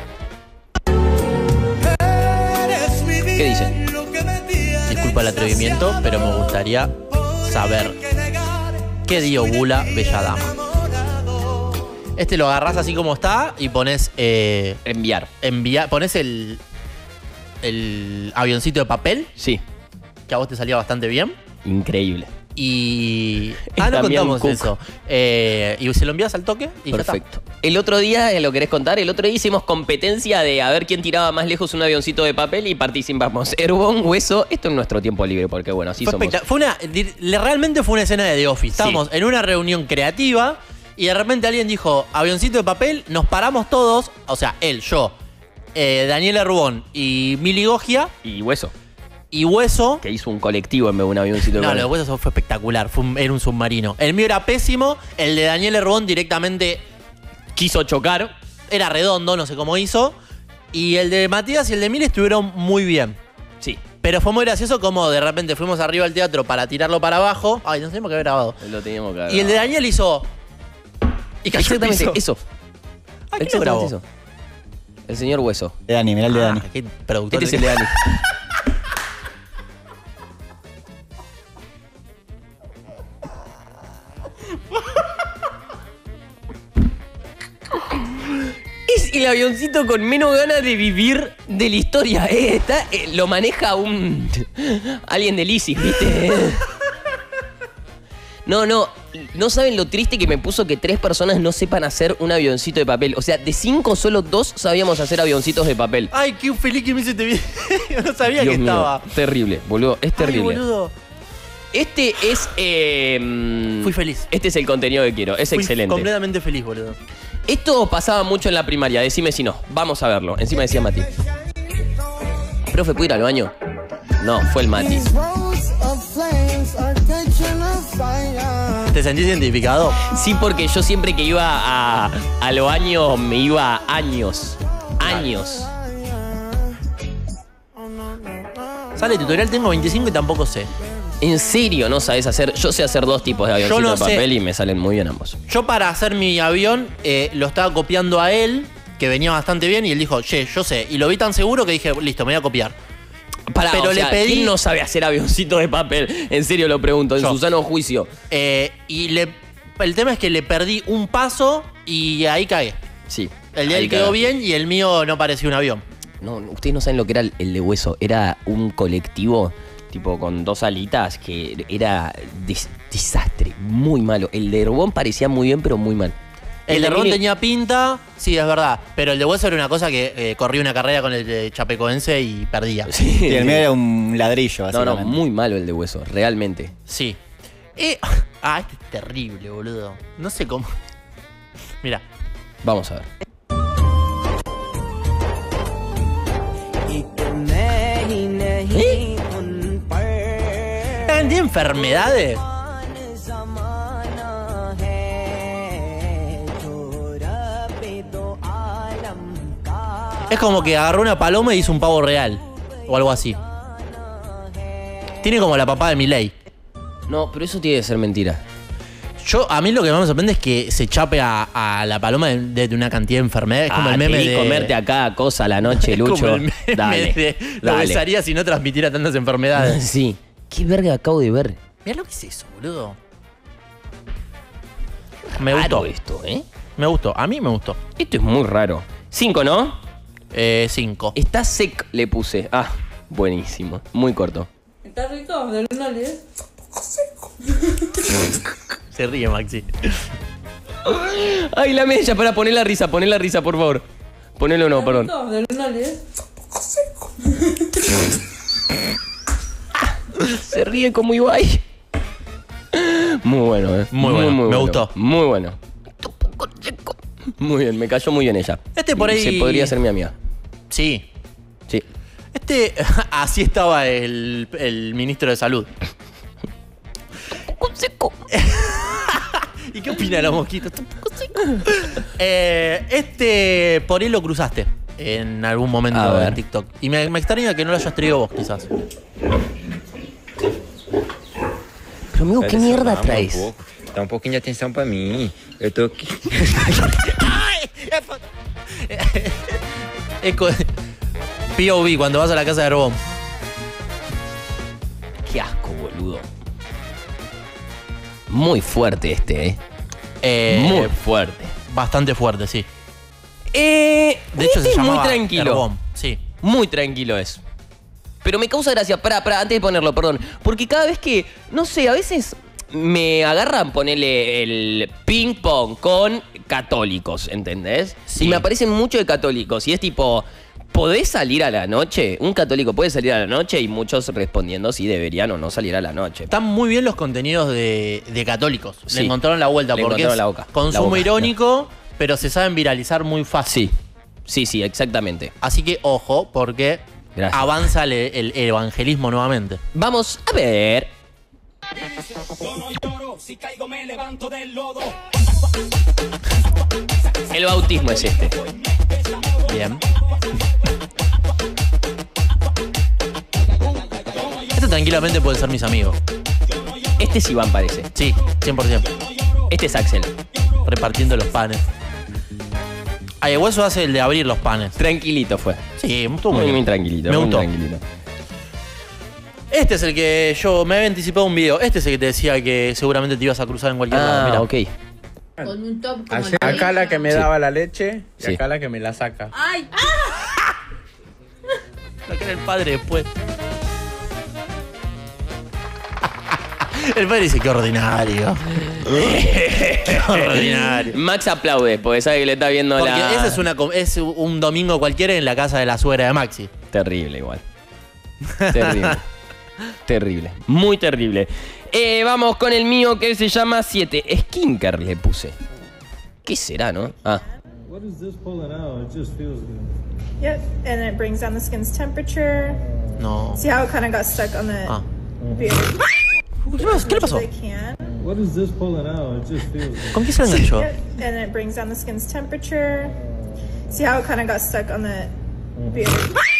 ¿Qué dice? Disculpa el atrevimiento, pero me gustaría saber qué dio Bula Bella Dama. Este lo agarrás así como está y pones... Enviar. Pones el avioncito de papel. Sí. Que a vos te salía bastante bien. Increíble. Y. No Damián contamos Cook. eso. Y se lo envías al toque y Perfecto. El otro día, ¿lo querés contar? El otro día hicimos competencia de a ver quién tiraba más lejos un avioncito de papel y participamos. Erbón, Hueso, esto en nuestro tiempo libre, porque bueno, así somos. Realmente fue una escena de The Office. Estábamos en una reunión creativa y de repente alguien dijo, avioncito de papel, nos paramos todos, o sea, él, yo, Daniel Erbón y Mili Gogia. Y Hueso. Y Hueso. Que hizo un colectivo en vez de un avioncito de No, papel. lo de Hueso fue espectacular, era un submarino. El mío era pésimo, el de Daniel Erbón directamente quiso chocar. Era redondo, no sé cómo hizo. Y el de Matías y el de Mili estuvieron muy bien. Sí. Pero fue muy gracioso como de repente fuimos arriba al teatro para tirarlo para abajo. Ay, nos teníamos que haber grabado. Lo teníamos que grabar. Y el de Daniel hizo... Y cayó al Exactamente, piso. eso. Ay, ¿quién lo grabó? Eso. El señor Hueso. De Dani, mirá el de Dani. Qué productor. Este es el de Dani. Es el avioncito con menos ganas de vivir de la historia, lo maneja alguien del ISIS, ¿viste? No saben lo triste que me puso que 3 personas no sepan hacer un avioncito de papel. O sea, de 5 solo 2 sabíamos hacer avioncitos de papel. Ay, qué feliz que me hice este video. No sabía Dios que mío, estaba. terrible, boludo, es terrible. Ay, boludo. Este es... Fui feliz. Este es el contenido que quiero, es Fui excelente. completamente feliz, boludo. Esto pasaba mucho en la primaria, decime si no. Vamos a verlo. Encima decía Mati. Profe, ¿puedo ir al baño? No, fue el Mati. ¿Te sentís identificado? Sí, porque yo siempre que iba a los años me iba años. Años. Sale tutorial, tengo 25 y tampoco sé. ¿En serio no sabes hacer? Yo sé hacer 2 tipos de avioncitos no de papel sé. y me salen muy bien ambos. Yo para hacer mi avión lo estaba copiando a él, que venía bastante bien, y él dijo, che, yo sé. Y lo vi tan seguro que dije, listo, me voy a copiar. Pero le pedí... ¿Quién no sabe hacer avioncitos de papel? En serio lo pregunto, en su sano juicio. El tema es que le perdí un paso y ahí cagué. Sí. El de él quedó bien y el mío no parecía un avión. No, ustedes no saben lo que era el de Hueso. Era un colectivo, tipo con 2 alitas, que era desastre, muy malo. El de Erbón parecía muy bien, pero muy mal. El de Erbón tenía pinta, sí, es verdad. Pero el de Hueso era una cosa que corría una carrera con el de Chapecoense y perdía. Sí, Y el mío era un ladrillo, No, básicamente. muy malo el de Hueso, realmente. Sí. Este es terrible, boludo. No sé cómo. Mira. Vamos a ver. ¿Tiene enfermedades? Es como que agarró una paloma y hizo un pavo real. O algo así. Tiene como la papá de Milei. No, pero eso tiene que ser mentira. A mí lo que más me sorprende es que se chape a la paloma de una cantidad de enfermedades. Es como el meme te vi de... comerte acá cosa a la noche, Es Lucho. como el meme Dale, de... Lo dale. besaría si no transmitiera tantas enfermedades. Sí. ¿Qué verga acabo de ver? Mirá lo que es eso, boludo. Me Raro gustó. esto, ¿eh? Me gustó. A mí me gustó. Esto es muy raro. 5, ¿no? 5. Está sec, le puse. Ah, buenísimo. Muy corto. Está rico, de una ¿eh? Se ríe, Maxi. Ay, la media, para poner la risa, por favor. Ponelo no, perdón. De una ¿eh? Se ríe como Ibai. Muy bueno, Muy bueno, me gustó. Muy bueno. Muy bien, me cayó muy bien ella. Por ahí... Se podría ser mi amiga. Sí. Sí. Así estaba el ministro de Salud. ¿Y qué opina de los mosquitos? Por ahí lo cruzaste en algún momento en TikTok. Y me extraña que no lo hayas traído vos, quizás. Pero amigo, ¿qué mierda traes? Dá pouquinho de atenção pra mim. Eu tô aqui. POV, cuando vas a la casa de Erbón. Qué asco, boludo. Muy fuerte muy fuerte. Bastante fuerte, sí. De hecho, se es muy llamaba tranquilo. Erbón, sí. Muy tranquilo es. Pero me causa gracia, antes de ponerlo, perdón. Porque cada vez que, no sé, a veces me agarran, ponele el ping pong con católicos, ¿entendés? Sí. Y me aparecen mucho de católicos y es tipo, ¿podés salir a la noche? Un católico puede salir a la noche y muchos respondiendo si deberían o no salir a la noche. Están muy bien los contenidos de católicos. Sí. Le encontraron la vuelta Le porque encontraron es la boca. consumo La boca, irónico, pero se saben viralizar muy fácil. Sí, exactamente. Así que ojo, porque Gracias. avanza el evangelismo nuevamente. Vamos a ver. El bautismo es este. Bien. Este tranquilamente puede ser mis amigos. Este es Iván, parece. Sí, 100%. Este es Axel. Repartiendo los panes. Ay, el hueso hace el de abrir los panes. Tranquilito fue. Sí, estuvo Muy, bien. muy tranquilito. Me muy gustó. tranquilito. Este es el que yo me había anticipado un video. Este es el que te decía que seguramente te ibas a cruzar en cualquier lado. Mirá. Ok. Con un top como el Acá la que me Sí. daba la leche y Sí. acá la que me la saca. ¡Ay! Lo que era el padre después. El padre dice, qué ordinario. Qué ordinario. Max aplaude porque sabe que le está viendo Porque la... ese es un domingo cualquiera en la casa de la suegra de Maxi. Terrible igual. Terrible. Terrible. Muy terrible. Vamos con el mío que se llama 7. Skinker le puse. ¿Qué será, no? Ah. What is this pulling out? It just feels good. Yep, and it brings down the skin's temperature. No. See how it kind of got stuck on the beard? ¿Qué le pasó? They can. What is this pulling out? It just feels good. ¿Con qué se lo enganchó? Yep, and it brings down the skin's temperature. See how it kind of got stuck on the beard?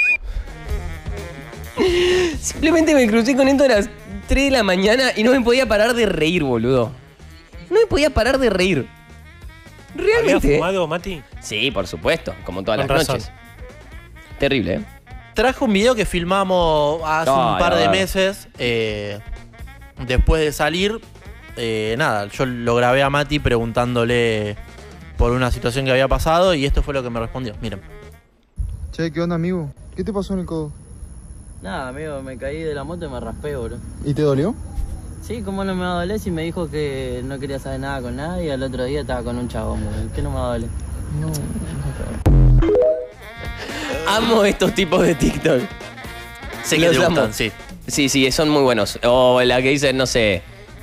Simplemente me crucé con esto a las 3 de la mañana y no me podía parar de reír, boludo. No me podía parar de reír. Realmente. ¿Habías fumado, Mati? Sí, por supuesto, como todas Con las razón. noches. Terrible, ¿eh? Traje un video que filmamos hace un Ay, par a de ver. meses. Después de salir, nada, yo lo grabé a Mati preguntándole por una situación que había pasado y esto fue lo que me respondió. Miren. Che, ¿qué onda, amigo? ¿Qué te pasó en el codo? Nada, amigo, me caí de la moto y me raspé, bro. ¿Y te dolió? Sí, ¿cómo no me va a doler si me dijo que no quería saber nada con nadie y al otro día estaba con un chabón, bro? ¿Qué no me va a doler? No. Amo estos tipos de TikTok. Sé que Los te gustan, amo. sí. Sí, son muy buenos. O la que dice, no sé.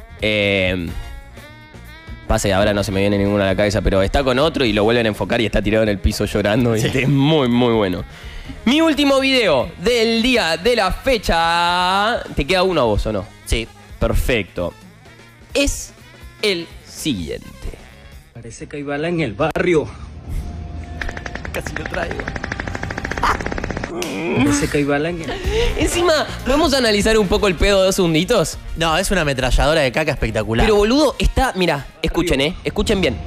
Pase, ahora no se me viene ninguno a la cabeza, pero está con otro y lo vuelven a enfocar y está tirado en el piso llorando. Sí. Y es muy, muy bueno. Mi último video del día de la fecha. ¿Te queda uno a vos o no? Sí. Perfecto. Es el siguiente. Parece que hay bala en el barrio. Casi lo traigo. Parece que hay bala en el... Encima, ¿podemos analizar un poco el pedo de 2 segunditos? No, es una ametralladora de caca espectacular. Pero boludo, está... Mirá, escuchen, escuchen bien.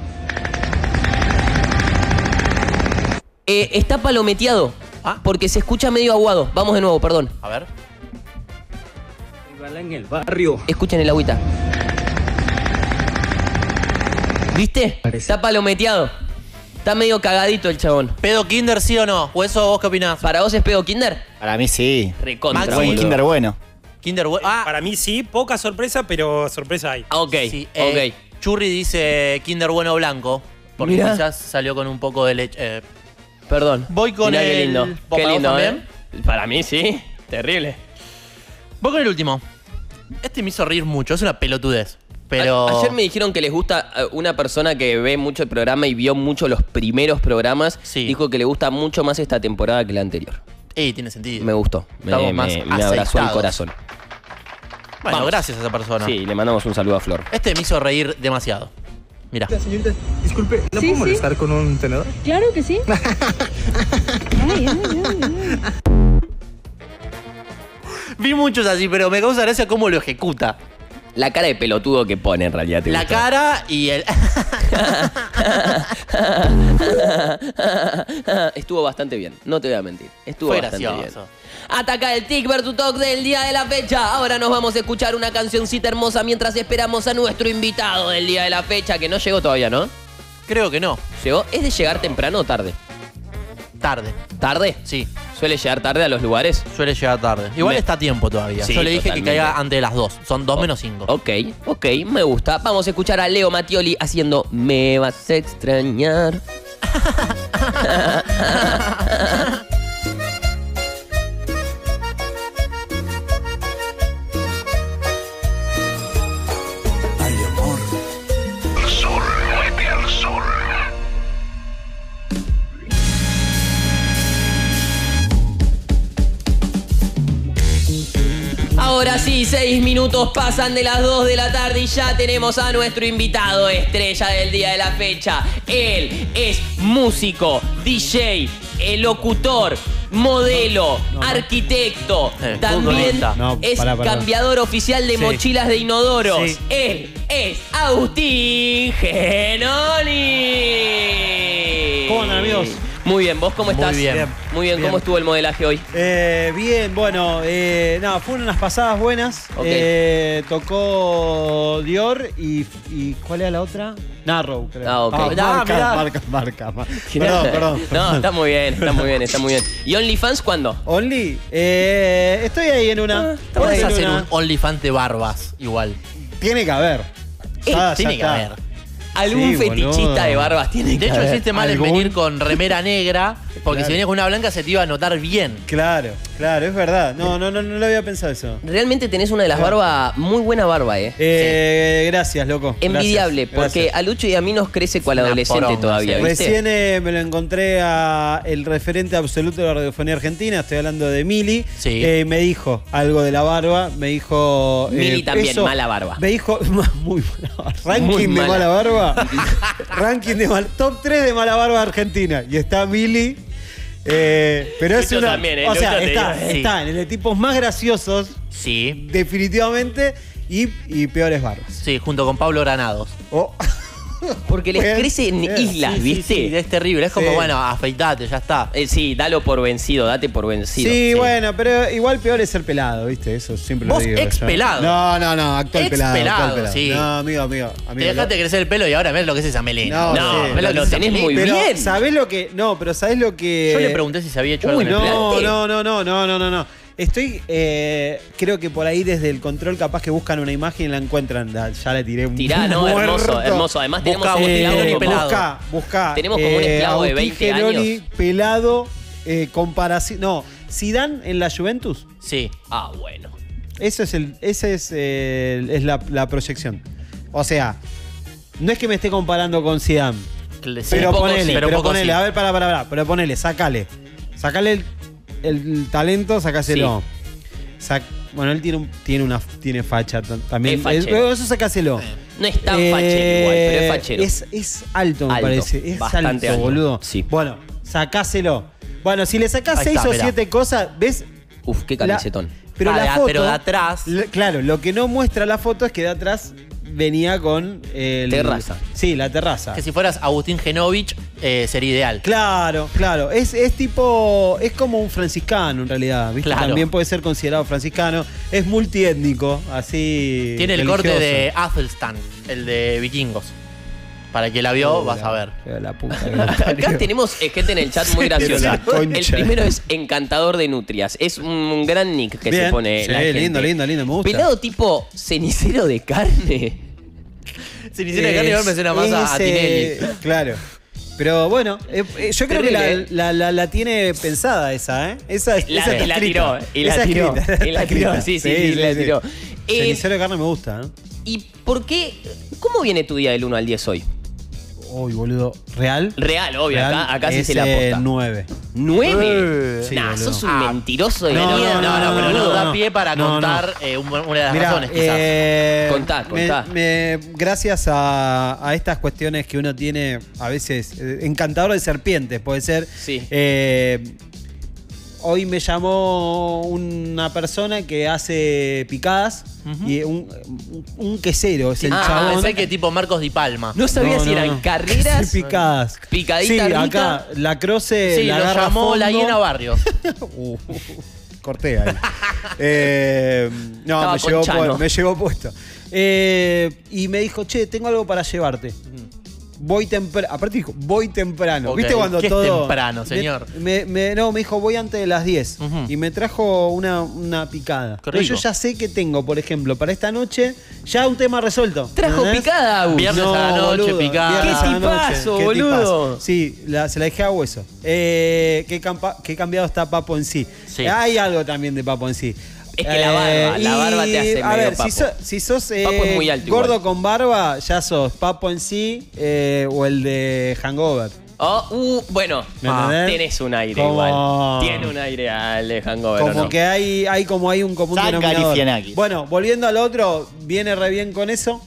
Está palometeado. Porque se escucha medio aguado. Vamos de nuevo, perdón. A ver. Hay bala en el barrio. Escuchen el agüita. ¿Viste? Está palometeado. Está medio cagadito el chabón. ¿Pedo Kinder sí o no? ¿O eso vos qué opinás? ¿Para vos es pedo Kinder? Para mí sí. Recontra, Maxi. Buen boludo. Kinder bueno. Kinder Para mí sí, poca sorpresa, pero sorpresa hay. Ok, Sí, ok. Churri dice Kinder bueno blanco. Porque Mirá. quizás salió con un poco de leche. Perdón. Voy con Mirá el... qué lindo. ¿Vos Qué para vos lindo, también? Para mí sí. Terrible. Voy con el último. Este me hizo reír mucho. Es una pelotudez. Pero... Ayer me dijeron que les gusta una persona que ve mucho el programa y vio mucho los primeros programas. Sí. Dijo que le gusta mucho más esta temporada que la anterior. Tiene sentido. Me gustó. Estamos más Me abrazó el aceitados. corazón. Bueno, Vamos. gracias a esa persona. Sí, le mandamos un saludo a Flor. Este me hizo reír demasiado. Mira. Señorita, disculpe, ¿la puedo molestar con un tenedor? Claro que sí. Vi muchos así, pero me causa gracia cómo lo ejecuta. La cara de pelotudo que pone en realidad. ¿te La gustó? cara y el... Estuvo bastante bien, no te voy a mentir. Estuvo Fue bastante gracioso. bien. Hasta acá el Tic versus Talk del día de la fecha. Ahora nos vamos a escuchar una cancioncita hermosa mientras esperamos a nuestro invitado del día de la fecha, que no llegó todavía, ¿no? Creo que no. ¿Llegó? ¿Es de llegar temprano o tarde? Tarde. ¿Tarde? Sí. ¿Suele llegar tarde a los lugares? Suele llegar tarde. Igual está a tiempo todavía. Sí, Yo le dije totalmente. que caiga antes de las 2. Son 2 menos 5. Ok, me gusta. Vamos a escuchar a Leo Mattioli haciendo Me vas a extrañar. Sol, mueve al sol. Ahora sí, 6 minutos pasan de las 2 de la tarde y ya tenemos a nuestro invitado estrella del día de la fecha. Él es músico, DJ, locutor, modelo, arquitecto. También es cambiador oficial de mochilas de inodoros. Sí. Él es Agustín Genoni. ¿Cómo andan, amigos? Muy bien, ¿vos cómo estás? Muy bien. Muy bien, ¿cómo estuvo el modelaje hoy? Bien, bueno, nada, fueron unas pasadas buenas. Ok. Tocó Dior y ¿cuál era la otra? Narrow, creo. Ah, ok. Marca. Perdón. No, está muy bien. ¿Y OnlyFans cuándo? Only, estoy ahí en una. Podés hacer un OnlyFans de barbas, igual. Tiene que haber. Tiene que haber. Algún fetichista de barbas tiene que De hecho, haber. hiciste mal en venir con remera negra, porque si venías con una blanca se te iba a notar bien. Claro, es verdad. No lo había pensado eso. Realmente tenés una de las barbas, muy buena barba, Gracias, loco. Envidiable, Gracias. porque a Lucho y a mí nos crece cual adolescente poronga, todavía, ¿viste? Recién me lo encontré a el referente absoluto de la radiofonía argentina, estoy hablando de Mili. Sí. Me dijo algo de la barba, me dijo... Mili también, eso, mala barba. Me dijo, muy mala barba. Ranking Muy de mala. mala barba. Ranking de top 3 de mala barba argentina. Y está Mili. Pero es Lucho una... también, o sea, Lucho te está digo. en el de tipos más graciosos, Sí. definitivamente, y peores barbas. Sí, junto con Pablo Granados. Oh. Porque les Bien, crece en bien. islas, Sí, ¿viste? sí, es terrible. Es como, Sí. bueno, afeitate, ya está. Sí, dalo por vencido, date por vencido. Sí, bueno, pero igual peor es ser pelado, ¿viste? Eso siempre lo Vos digo. ex yo. pelado. No, actual Ex pelado. pelado, actual pelado. sí. No, amigo. Te dejaste crecer el pelo y ahora ves lo que es esa melena. No, pero ves lo que es esa tenés melena. muy pero, bien. ¿sabés lo que? No, pero ¿sabés lo que? Yo le pregunté si se había hecho algo en el no, plante. no. Estoy, creo que por ahí desde el control capaz que buscan una imagen y la encuentran. Ya le tiré un Tirá, no, muerto. hermoso. Además tenemos Busca, un esclavo Agustín pelado. Buscá. Tenemos como un esclavo de Agustín 20 Genoni, años. pelado, comparación. No, Zidane en la Juventus. Sí. Ah, bueno. Esa es la proyección. O sea, no es que me esté comparando con Zidane. Sí, Pero un poco ponele, sí, pero un poco ponele, sí. a ver, pero ponele, sacale el talento, sacáselo. Bueno, él tiene facha también. Es fachero. Eso sacáselo. No es tan fachero igual, pero es fachero. Es alto, me Alto, parece. Es bastante alto, alto. boludo. Sí. Bueno, sacáselo. Bueno, si le sacás Ahí 6 está, o mirá. 7 cosas, ¿ves? Uf, qué camisetón. Pero la foto. Pero de atrás. Claro, lo que no muestra la foto es que de atrás venía con el. Terraza. Sí, la terraza. Que si fueras Agustín Genovich, sería ideal. Claro. Es tipo. Es como un franciscano en realidad, ¿viste? Claro. También puede ser considerado franciscano. Es multiétnico, así. Tiene el religioso. corte de Athelstan, el de Vikingos. Para que la vio, vas a ver. La puta. Acá tenemos gente en el chat muy graciosa. La concha. El primero es Encantador de Nutrias. Es un gran nick que Bien. se pone Sí, la gente. lindo, me gusta. Pelado tipo cenicero de carne. Cenicero de carne igual me suena más a Tinelli. Claro. Pero bueno, yo creo Terrible, que la tiene pensada esa, ¿eh? Esa La está tiró. escrita. Y la Esa tiró. escrita, Y la está tiró. escrita. Sí, la tiró. Cenicero de carne me gusta, ¿eh? ¿Y por qué? ¿Cómo viene tu día del 1 al 10 hoy? Uy, boludo. ¿Real? Real, obvio. Real Acá sí es, se la aposta. 9. ¿9? Sí, Nah, boludo. sos un mentiroso de No, mierda. pero no da no. pie para No, contar una de las Mirá, razones, quizás. Contá. Gracias a estas cuestiones que uno tiene, a veces, encantador de serpientes, puede ser. Sí. Hoy me llamó una persona que hace picadas y un quesero, es el chabón. Pensé que tipo Marcos Di Palma. No sabía si eran carreras. Sí, picadas. Picadita Sí, rica. acá la Croce Sí, la lo agarra a llamó fondo. la hiena Barrios. Corté ahí. No, Estaba me llevó puesto. Y me dijo, che, tengo algo para llevarte. voy temprano. Aparte dijo, voy temprano. Ok, ¿Viste cuando ¿qué es todo. temprano, señor? Me dijo, voy antes de las 10. Y me trajo una picada. Pero yo ya sé que tengo, por ejemplo, para esta noche, ya un tema resuelto. ¿Trajo picada, Agus? Viernes a la noche, boludo, picada. viernes ¿Qué a la noche, tipazo, qué boludo? tipazo. Sí, se la dejé a hueso. Qué cambiado está Papo en sí. Hay algo también de Papo en sí. Es que la barba te hace a medio ver, Papo. si sos Papo es muy alto gordo igual. con barba, ya sos Papo en sí o el de Hangover. Bueno, ¿Me entendés? tenés un aire Como- igual. Tiene un aire al de Hangover, Como ¿o no? que hay un común Saca denominador. Galifianakis. Bueno, volviendo al otro, viene re bien con eso.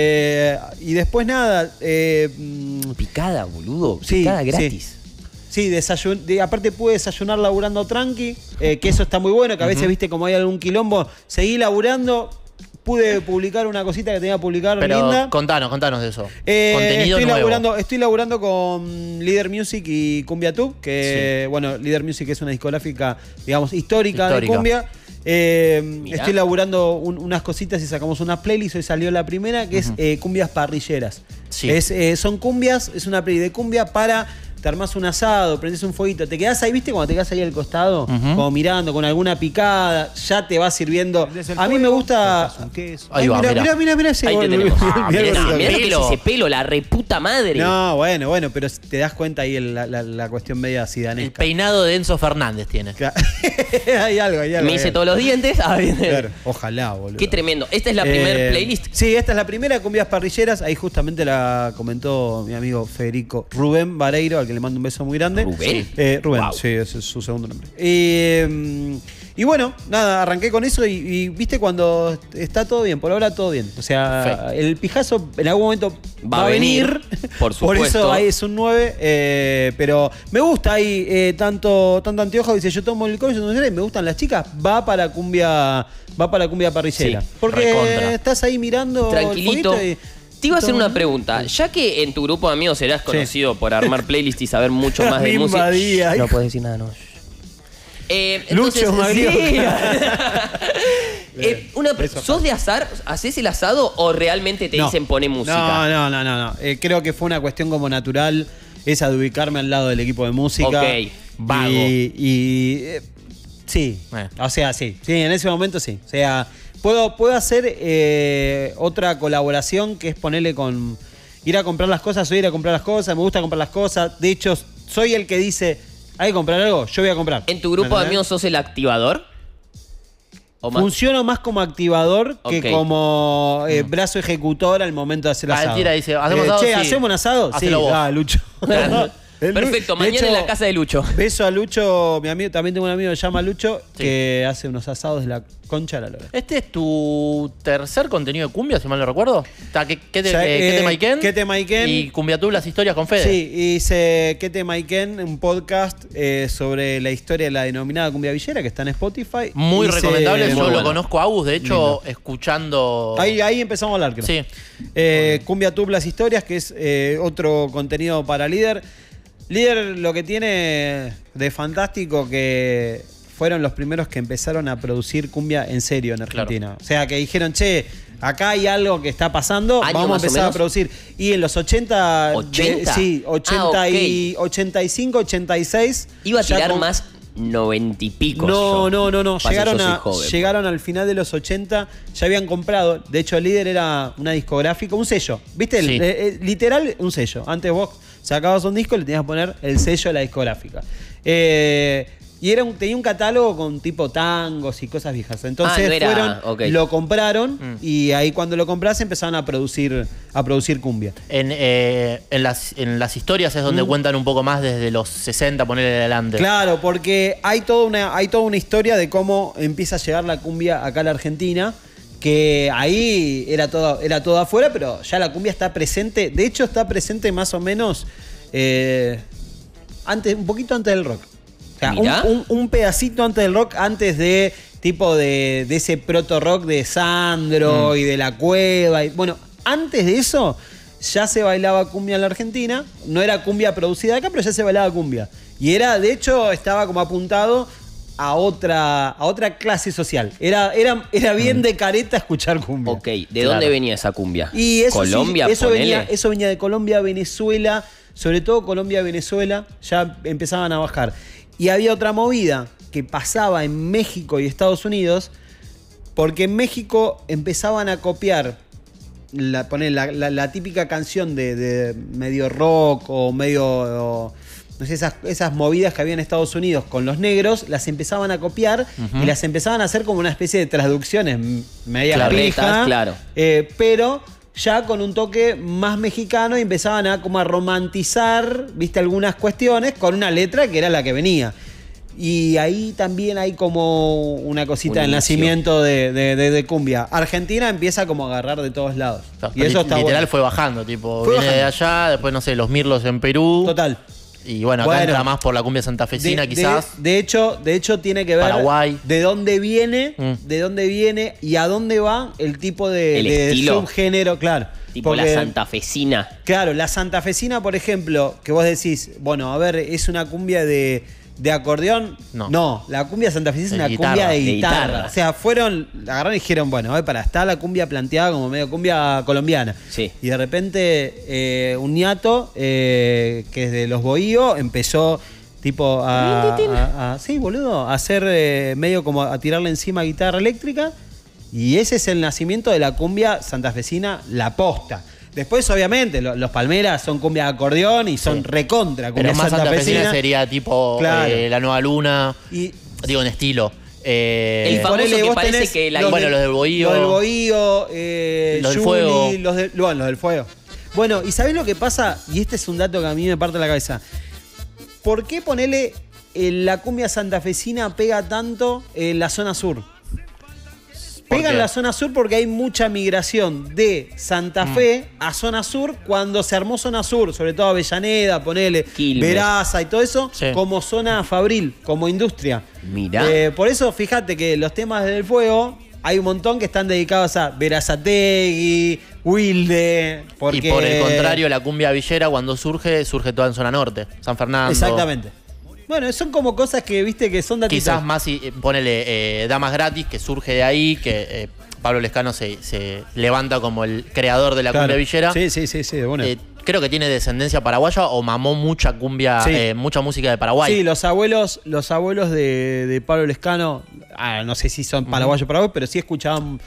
Y después nada. Picada, boludo. Sí, Picada gratis. Sí, aparte pude desayunar laburando tranqui, que eso está muy bueno, que a veces, viste, como hay algún quilombo, seguí laburando, pude publicar una cosita que tenía que publicar Pero linda. contanos de eso. Contenido nuevo. Estoy laburando con Leader Music y Cumbia Tube, que bueno, Leader Music es una discográfica, digamos, histórica. De cumbia. Estoy laburando unas cositas y sacamos una playlist. Hoy salió la primera, que es Cumbias Parrilleras. Sí. Son cumbias, es una playlist de cumbia para... Te armás un asado, prendés un fueguito, te quedás ahí, ¿viste? Cuando te quedás ahí al costado, como mirando con alguna picada, ya te va sirviendo. A mí me gusta. Ahí va, Mirá ese Ahí te gol. tenemos. Mirá Mirá ese lo que es pelo. ese pelo, la reputa madre. No, bueno, pero te das cuenta ahí la cuestión media El sidanesca. peinado de Enzo Fernández tiene. hay algo. Me hice todos los dientes. Claro, ojalá, boludo. Qué tremendo. Esta es la primer playlist. Sí, esta es la primera, Cumbias Parrilleras. Ahí justamente la comentó mi amigo Federico Rubén Vareiro, al que le mando un beso muy grande. ¿Rubén? Rubén, Wow. sí, ese es su segundo nombre. Y bueno, nada, arranqué con eso y viste cuando está todo bien, por ahora todo bien. O sea, Perfecto. el pijazo en algún momento va a venir. Por Por supuesto. eso ahí es un 9. Pero me gusta ahí tanto anteojo. Dice, yo tomo el coche, y me gustan las chicas. Va para cumbia parrillera. Sí, porque recontra. estás ahí mirando. el Tranquilito. fueguito Te iba a hacer todo una bien. pregunta. Ya que en tu grupo de amigos serás conocido por armar playlists y saber mucho más de Me música. invadía, No hijo. puedes decir nada, no. Entonces, Lucho Maglio. sí. ¿Sos de azar? ¿Haces el asado o realmente te No. dicen pone música? No. Creo que fue una cuestión como natural esa de ubicarme al lado del equipo de música. Ok. Vago. Sí. O sea, sí. Sí, en ese momento sí. O sea, puedo hacer otra colaboración que es ponerle con ir a comprar las cosas, me gusta comprar las cosas. De hecho, soy el que dice, hay que comprar algo, yo voy a comprar. ¿En tu grupo de amigos sos el activador? ¿O más? Funciono más como activador que Ok. como brazo ejecutor al momento de hacer asado. Tira, dice, ¿hacemos asado? Che, Sí. ¿hacemos un asado? Hacelo Sí, vos. Lucho. Perfecto, De mañana hecho, en la casa de Lucho. Beso a Lucho, mi amigo, también tengo un amigo que se llama Lucho, que hace unos asados de la concha de la lora. Este es tu tercer contenido de cumbia, si mal no recuerdo. ¿Qué Ya, te Maiken? ¿Qué te Maiken? Y Cumbia Tú, las historias con Fede. Sí, hice ¿Qué te Maiken? Un podcast sobre la historia de la denominada cumbia villera que está en Spotify. Muy Hice- recomendable, yo muy lo bueno. conozco a Agus, de hecho, escuchando... Ahí empezamos a hablar, creo. Sí. Cumbia Tube, las historias, que es otro contenido para Líder. Líder lo que tiene de fantástico que fueron los primeros que empezaron a producir cumbia en serio en Argentina. O sea, que dijeron, che, acá hay algo que está pasando, ¿Año vamos a más o empezar a menos? producir. Y en los 80... ¿80? Sí, 80 Ah, y 85, 86... Iba a ya tirar con- más 90 y pico. No. Pasa, yo soy joven. Llegaron al final de los 80, ya habían comprado. De hecho, el Líder era una discográfica, un sello. ¿Viste? Sí. Literal, un sello. Antes vos sacabas un disco y le tenías que poner el sello de la discográfica. Y tenía un catálogo con tipo tangos y cosas viejas. Entonces no era- fueron, ok. lo compraron y ahí cuando lo compras empezaron a producir cumbia. En las historias es donde cuentan un poco más desde los 60, ponerle adelante. Claro, porque hay toda una historia de cómo empieza a llegar la cumbia acá a la Argentina, que ahí era todo afuera, pero ya la cumbia está presente. De hecho, está presente más o menos un poquito antes del rock. O sea, Mirá. un pedacito antes del rock, antes de tipo de ese proto rock de Sandro y de La Cueva. Y, bueno, antes de eso ya se bailaba cumbia en la Argentina. No era cumbia producida acá, pero ya se bailaba cumbia. Y de hecho, estaba como apuntado a otra clase social. Era bien de careta escuchar cumbia. Ok, ¿de dónde venía esa cumbia? Y eso Colombia, sí, ponele. eso venía de Colombia, Venezuela, sobre todo Colombia, Venezuela, ya empezaban a bajar. Y había otra movida que pasaba en México y Estados Unidos, porque en México empezaban a copiar la típica canción de medio rock o medio... no sé, esas movidas que había en Estados Unidos con los negros, las empezaban a copiar y las empezaban a hacer como una especie de traducciones media pija, claro. Pero ya con un toque más mexicano y empezaban a como a romantizar, viste, algunas cuestiones con una letra que era la que venía. Y ahí también hay como una cosita del nacimiento de cumbia. Argentina empieza como a agarrar de todos lados. Y eso está literal bueno. fue bajando, tipo, viene de allá, después no sé, los Mirlos en Perú. Total. Y bueno, acá entra más por la cumbia santafesina, quizás. De hecho, tiene que ver Paraguay. de dónde viene y a dónde va el tipo de subgénero, claro. Tipo la santafesina. Claro, la santafesina, por ejemplo, que vos decís, bueno, a ver, es una cumbia de acordeón. No, la cumbia santafesina es una cumbia de guitarra. O sea, agarraron y dijeron, bueno, está la cumbia planteada como medio cumbia colombiana. Sí. Y de repente un ñato, que es de Los Bohíos, empezó tipo sí, boludo, a hacer medio como a tirarle encima guitarra eléctrica. Y ese es el nacimiento de la cumbia santafesina, la posta. Después, obviamente, los Palmeras son cumbia de acordeón y son recontra cumbia pero más santafesina. Sería tipo Claro. La Nueva Luna, digo en estilo. El famoso que parece que la... Bueno, los del Bohío. Los del Bohío, los del Fuego. Los del Fuego. Bueno, ¿y sabés lo que pasa? Y este es un dato que a mí me parte la cabeza. ¿Por qué la cumbia santafesina pega tanto en la zona sur? Pega en la zona sur porque hay mucha migración de Santa Fe a zona sur cuando se armó zona sur, sobre todo Avellaneda, Veraza y todo eso, como zona fabril, como industria. Mirá. Por eso, fíjate que los temas del Fuego hay un montón que están dedicados a Verazategui, Wilde. Y por el contrario, la cumbia villera cuando surge toda en zona norte, San Fernando. Exactamente. Bueno, son como cosas que, viste, que son datitos. Quizás más, ponele Damas Gratis, que surge de ahí, que Pablo Lescano se levanta como el creador de la cumbia villera. Sí, bueno. Creo que tiene descendencia paraguaya o mamó mucha cumbia, mucha música de Paraguay. Sí, los abuelos de Pablo Lescano, no sé si son paraguayos pero sí escuchaban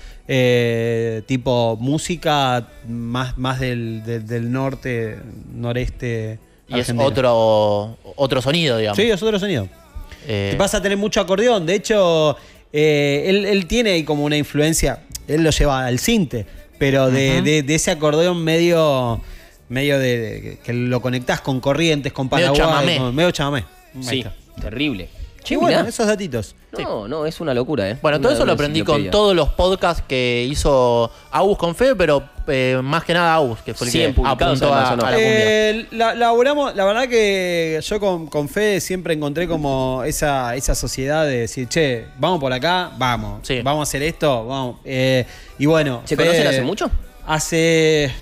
tipo música más del norte, noreste. Y Argentina. Es otro sonido, digamos. Sí, es otro sonido. Vas a tener mucho acordeón. De hecho, él tiene ahí como una influencia. Él lo lleva al cinte, pero de ese acordeón medio de que lo conectás con corrientes, con Paraguay. Medio chamamé. Sí, terrible. Y bueno, esos datitos. No, es una locura, Bueno, todo eso lo aprendí con todos los podcasts que hizo Agus con Fe, pero más que nada Agus, que fue el que apuntó a la cumbia. Laburamos, la verdad que yo con Fe siempre encontré como esa sociedad de decir, che, vamos por acá, vamos a hacer esto, vamos. Y bueno. ¿Se conocen hace mucho? Hace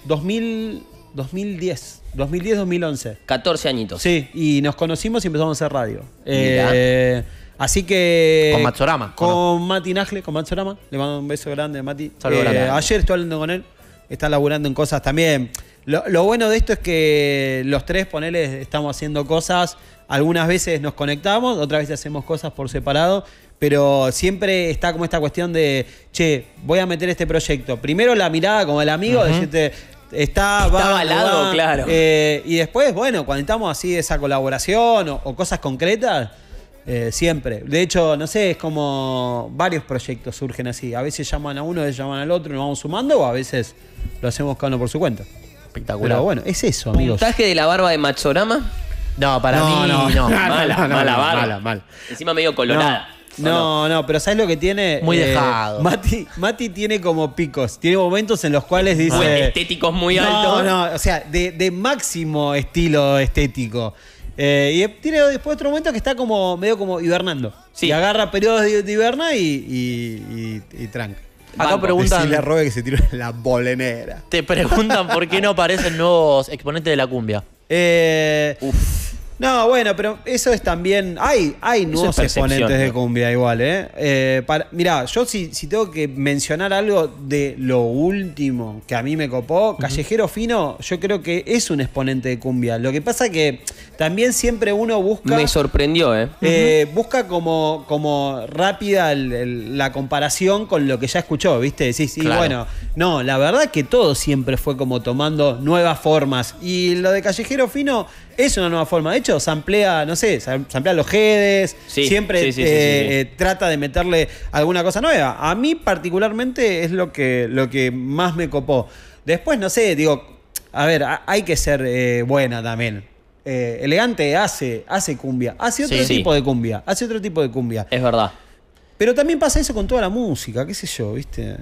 2010. 2010-2011. 14 añitos. Sí, y nos conocimos y empezamos a hacer radio. Así que... Con Matsorama. Con Mati Najle, con Matsorama. Le mando un beso grande a Mati. Grande. Ayer estuve hablando con él. Está laburando en cosas también. Lo bueno de esto es que los tres, estamos haciendo cosas. Algunas veces nos conectamos, otras veces hacemos cosas por separado. Pero siempre está como esta cuestión de, che, voy a meter este proyecto. Primero la mirada como el amigo, decirte... Está avalado, claro. Y después, bueno, cuando estamos así de esa colaboración o cosas concretas, siempre. De hecho, no sé, es como varios proyectos surgen así. A veces llaman a uno, a veces llaman al otro, nos vamos sumando, o a veces lo hacemos cada uno por su cuenta. Espectacular. Pero bueno, es eso, amigos. ¿Puntaje de la barba de Matsorama? No, para mí no. Mala barba. Mal. Encima medio colorada. No, pero ¿sabes lo que tiene? Muy dejado. Mati tiene como picos. Tiene momentos en los cuales dice... estéticos muy altos. No, o sea, de máximo estilo estético. Y tiene después otro momento que está como medio como hibernando. Sí. Y agarra periodos de hiberna y tranca. Acá preguntan... Decirle a Robe que se tiró en la bolenera. Te preguntan por qué no aparecen nuevos exponentes de la cumbia. No, bueno, pero eso es también. Hay nuevos exponentes de cumbia igual, ¿eh? Mirá, yo si tengo que mencionar algo de lo último que a mí me copó, Callejero Fino, yo creo que es un exponente de cumbia. Lo que pasa que también siempre uno busca. Me sorprendió, busca como rápida la comparación con lo que ya escuchó, ¿viste? Sí, Claro. bueno. No, la verdad que todo siempre fue como tomando nuevas formas. Y lo de Callejero Fino es una nueva forma. De hecho, samplea, no sé, samplea los Jedes. Sí, siempre sí. trata de meterle alguna cosa nueva. A mí particularmente es lo que más me copó. Después, no sé, digo, a ver, hay que ser buena también. Elegante hace cumbia. Hace otro tipo de cumbia. Es verdad. Pero también pasa eso con toda la música, qué sé yo, ¿viste?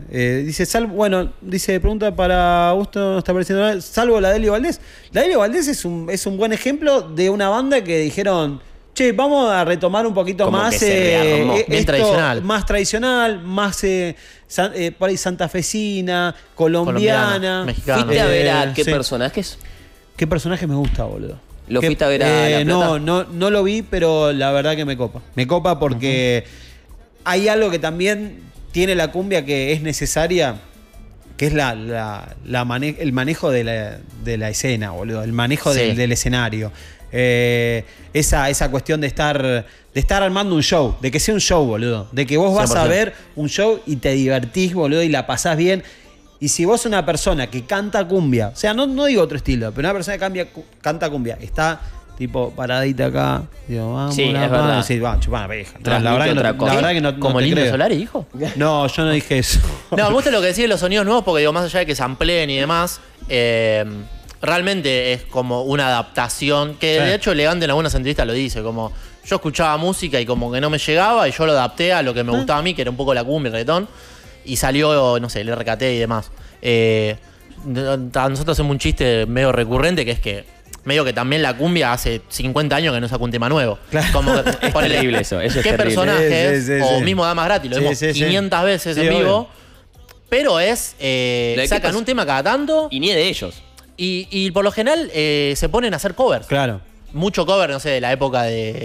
Dice, pregunta para Augusto, no está apareciendo nada, salvo la de Elio Valdés. La de Elio Valdés es un buen ejemplo de una banda que dijeron, che, vamos a retomar un poquito Como más que se rearmó. Bien tradicional. Más tradicional, más por ahí santafesina, colombiana. Mexicana. ¿Fuiste a ver a qué sí. personajes? ¿Qué personaje me gusta, boludo? ¿Lo fuiste a ver a La Plata? No lo vi, pero la verdad que me copa. Me copa porque hay algo que también tiene la cumbia que es necesaria, que es el manejo de la escena, boludo. El manejo del escenario. Esa cuestión de estar armando un show, de que sea un show, boludo. De que vos vas 100%. a ver un show y te divertís, boludo, y la pasás bien. Y si vos sos una persona que canta cumbia, o sea, no digo otro estilo, pero una persona que canta cumbia, está tipo paradita acá, digo, vamos, Sí, es verdad. Sí, va, chupá la peja. La Transmite verdad otra cosa. la verdad que no ¿Como te el Indio creo. Solari dijo? No, yo no dije eso. No, me gusta lo que decís de los sonidos nuevos porque digo, más allá de que se ampleen y demás, realmente es como una adaptación que de hecho Elegante en algunas entrevistas lo dice, como yo escuchaba música y como que no me llegaba y yo lo adapté a lo que me gustaba a mí, que era un poco la cumbia, el reggaetón, y salió, no sé, el RKT y demás. A nosotros hacemos un chiste medio recurrente que es que medio que también la cumbia hace 50 años que no saca un tema nuevo. Como que, Es terrible eso es ¿qué terrible. personajes? Sí, o sí. mismo Damas Gratis, lo Sí, vimos sí, sí. 500 veces Sí, en vivo. obvio. Pero es. ¿De qué sacan pasa? un tema cada tanto. Y ni de ellos. Y por lo general se ponen a hacer covers. Claro. Mucho cover, no sé, de la época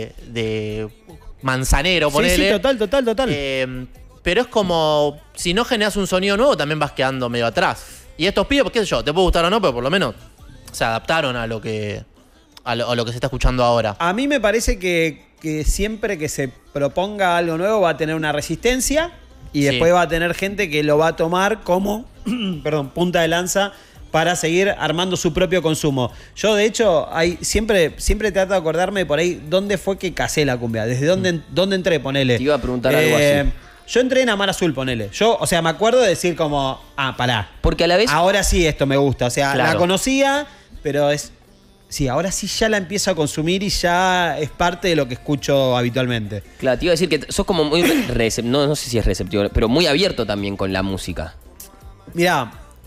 de Manzanero, Sí, ponele. sí, total. Pero es como. Si no generas un sonido nuevo, también vas quedando medio atrás. Y estos pibes, qué sé yo, te puede gustar o no, pero por lo menos se adaptaron a lo que. A lo que se está escuchando ahora. A mí me parece que siempre que se proponga algo nuevo va a tener una resistencia y Sí. después va a tener gente que lo va a tomar como punta de lanza para seguir armando su propio consumo. Yo, de hecho, siempre trato de acordarme por ahí dónde fue que casé la cumbia, desde dónde entré, ponele. Te iba a preguntar algo así. Yo entré en Amar Azul, ponele. Yo, o sea, me acuerdo de decir como, pará. Porque a la vez. Ahora sí esto me gusta. O sea, Claro. la conocía, pero sí, ahora sí ya la empiezo a consumir y ya es parte de lo que escucho habitualmente. Claro, te iba a decir que sos como muy no sé si es receptivo, pero muy abierto también con la música. Mirá,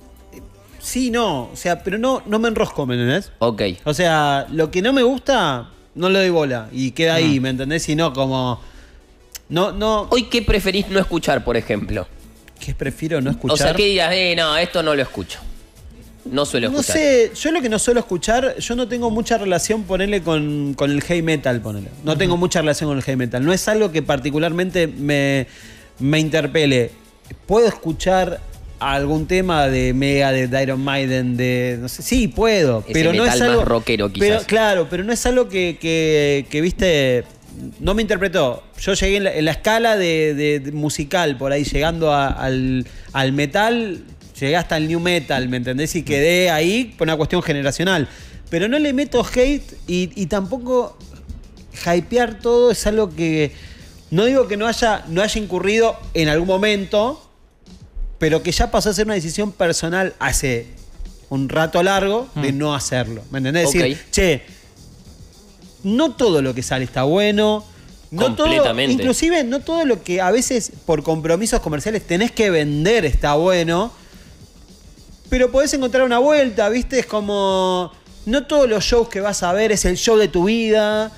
sí, no, o sea, pero no me enrosco, ¿me entendés? Ok. O sea, lo que no me gusta, no le doy bola y queda ahí, ¿me entendés? Y no como... No. Hoy, ¿qué preferís no escuchar, por ejemplo? ¿Qué prefiero no escuchar? O sea, que digas, no, esto no lo escucho. No suelo No escuchar. sé, yo lo que no suelo escuchar, yo no tengo mucha relación, ponele, con el heavy metal, ponele. No tengo mucha relación con el heavy metal. No es algo que particularmente me interpele. Puedo escuchar algún tema de Megadeth, de Iron Maiden, de... No sé, sí, puedo, Ese pero no metal es algo... más rockero, quizás. Pero, claro, pero no es algo que viste... No me interpretó. Yo llegué en la escala de musical, por ahí, llegando al metal... Llegué hasta el new metal, ¿me entendés? Y quedé ahí por una cuestión generacional. Pero no le meto hate y tampoco hypear todo es algo que... No digo que no haya incurrido en algún momento, pero que ya pasó a ser una decisión personal hace un rato largo de no hacerlo. ¿Me entendés? Decir, Ok. che, no todo lo que sale está bueno. No todo, Completamente. inclusive no todo lo que a veces por compromisos comerciales tenés que vender está bueno. Pero podés encontrar una vuelta, ¿viste? Es como... No todos los shows que vas a ver es el show de tu vida.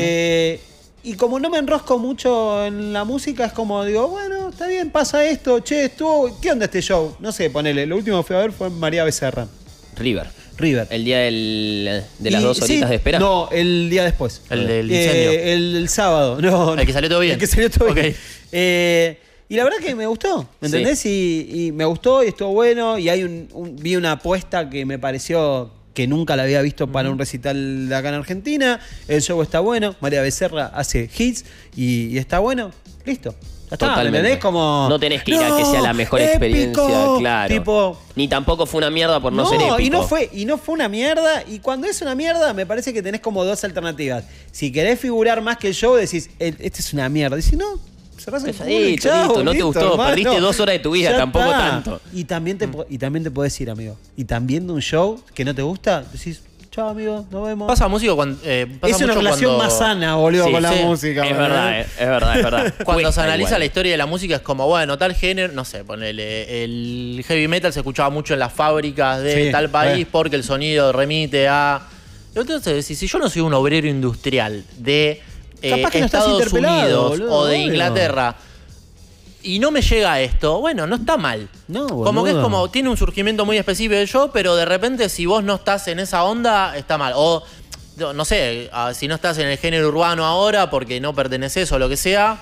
Y como no me enrosco mucho en la música, es como digo, bueno, está bien, pasa esto. Che, ¿qué onda este show? No sé, ponele. Lo último que fui a ver fue María Becerra. River. River. El día de las 2 horitas de espera. No, el día después. El del diseño. El sábado. No, El que salió todo bien. El que salió todo Ok. bien. Y la verdad que me gustó, ¿me Sí. entendés? Y me gustó y estuvo bueno. Y hay vi una apuesta que me pareció que nunca la había visto para un recital de acá en Argentina. El show está bueno. María Becerra hace hits y está bueno. Listo. Ya está, ¿me Totalmente. entendés? Como, No tenés que ir a que sea la mejor épico, experiencia, claro. Tipo, Ni tampoco fue una mierda por no ser épico. y no fue una mierda. Y cuando es una mierda, me parece que tenés como dos alternativas. Si querés figurar más que el show, decís, este es una mierda. Decís, no, cerrás el culo y Listo, chau, listo, no te listo, gustó. hermano. Perdiste 2 horas de tu vida, Ya tampoco está. tanto. Y también te podés ir, amigo. Y también de un show que no te gusta, decís, chao, amigo, nos vemos. Pasa músico cuando. Es una relación más sana, boludo, con la música. Es ¿verdad? verdad, es verdad, es verdad. Cuando Cuesta se analiza igual. la historia de la música es como, bueno, tal género, no sé, ponele, el heavy metal se escuchaba mucho en las fábricas de Sí, tal país porque el sonido remite a... Entonces, si yo no soy un obrero industrial de Capaz que no estás Estados interpelado, Unidos boludo, o de obvio. Inglaterra y no me llega esto, bueno, no está mal. No, Como que es boludo. como, tiene un surgimiento muy específico del show, pero de repente si vos no estás en esa onda, está mal. O, no sé, si no estás en el género urbano ahora porque no perteneces o lo que sea,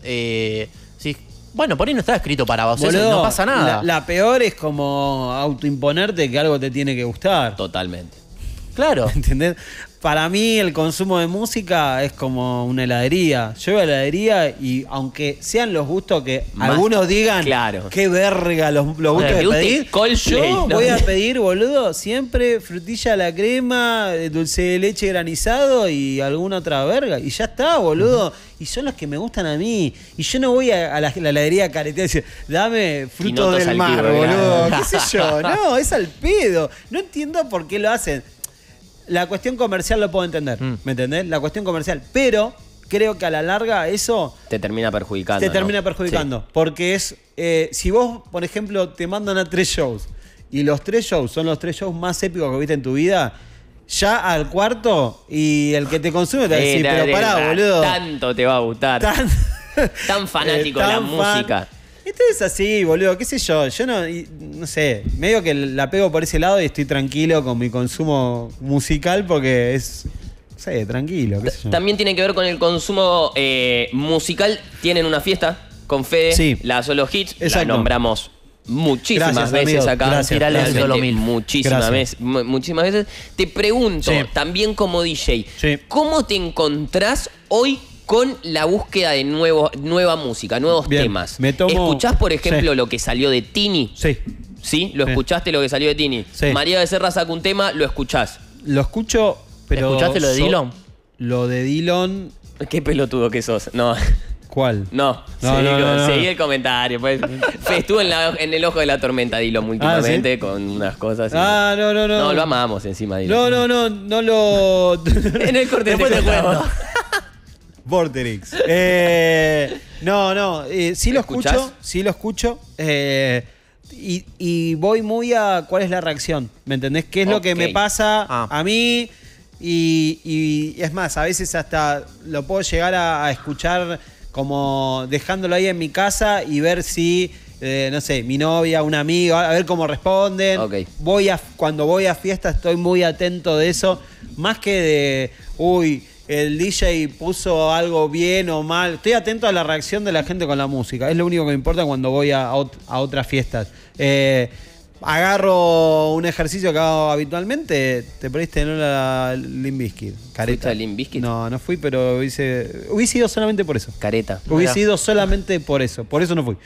sí, bueno, por ahí no está escrito para vos, eso Boludo, no pasa nada. La peor es como autoimponerte que algo te tiene que gustar. Totalmente. Claro. ¿Entendés? Para mí el consumo de música es como una heladería. Yo voy a la heladería y aunque sean los gustos que Más- algunos digan, claro. qué verga los gustos ¿Te de gusta pedir, Coldplay? yo No. voy a pedir, boludo, siempre frutilla a la crema, dulce de leche granizado y alguna otra verga. Y ya está, boludo. Y son los que me gustan a mí. Y yo no voy a la heladería a caretear y decir, dame frutos Quinotos del al mar, kilo, boludo. claro. ¿Qué sé yo? No, es al pedo. No entiendo por qué lo hacen. La cuestión comercial lo puedo entender, ¿me entendés? La cuestión comercial. Pero creo que a la larga eso Te termina perjudicando. te ¿no? termina perjudicando. Porque es, si vos, por ejemplo, te mandan a 3 shows y los 3 shows son los 3 shows más épicos que viste en tu vida, ya al cuarto y el que te consume te va a decir, pero pará, boludo. Tanto te va a gustar. Tan fanático de la tan fan. música. Esto es así, boludo, qué sé yo. Yo no sé, medio que la pego por ese lado y estoy tranquilo con mi consumo musical porque es, no sé, tranquilo, qué sé yo. También tiene que ver con el consumo musical. Tienen una fiesta con Fede, Sí. la Solo Hits. La Exacto. nombramos muchísimas Gracias, veces amigo. acá. Gracias, Realmente gracias. Solo Mil. Muchísimas Gracias. veces, muchísimas veces. Te pregunto, Sí. también como DJ, Sí. ¿cómo te encontrás hoy con la búsqueda de nueva música, nuevos Bien, temas? me tomo- ¿Escuchás, por ejemplo, Sí. lo que salió de Tini? Sí, ¿Sí? ¿Lo Sí. escuchaste lo que salió de Tini? Sí. María Becerra saca un tema, lo escuchás. lo escucho, pero... ¿Escuchaste lo de Dillon? Lo de Dillon, Qué pelotudo que sos. No. ¿cuál? No, No, no. seguí el comentario. Pues. Estuvo en el ojo de la tormenta, Dillon, últimamente, con unas cosas. y- Ah, no. No, lo amamos encima, Dillon. No lo... En el corte Después te contamos. cuento. Vorterix. Sí lo ¿Escuchás? escucho, sí lo escucho. Y voy muy a cuál es la reacción. ¿Me entendés? ¿Qué es lo que Ok. me pasa Ah. a mí? Y es más, a veces hasta lo puedo llegar a escuchar como dejándolo ahí en mi casa y ver si, no sé, mi novia, una amiga, a ver cómo responden. Ok. Cuando voy a fiestas estoy muy atento de eso. Más que de, uy, el DJ puso algo bien o mal. Estoy atento a la reacción de la gente con la música. Es lo único que me importa cuando voy a otras fiestas. Agarro un ejercicio que hago habitualmente. Te perdiste en la Limp Bizkit. ¿Fuiste a Limp Bizkit? No fui, pero hubiese ido solamente por eso. Careta. Hubiese ido solamente por eso. Por eso no fui.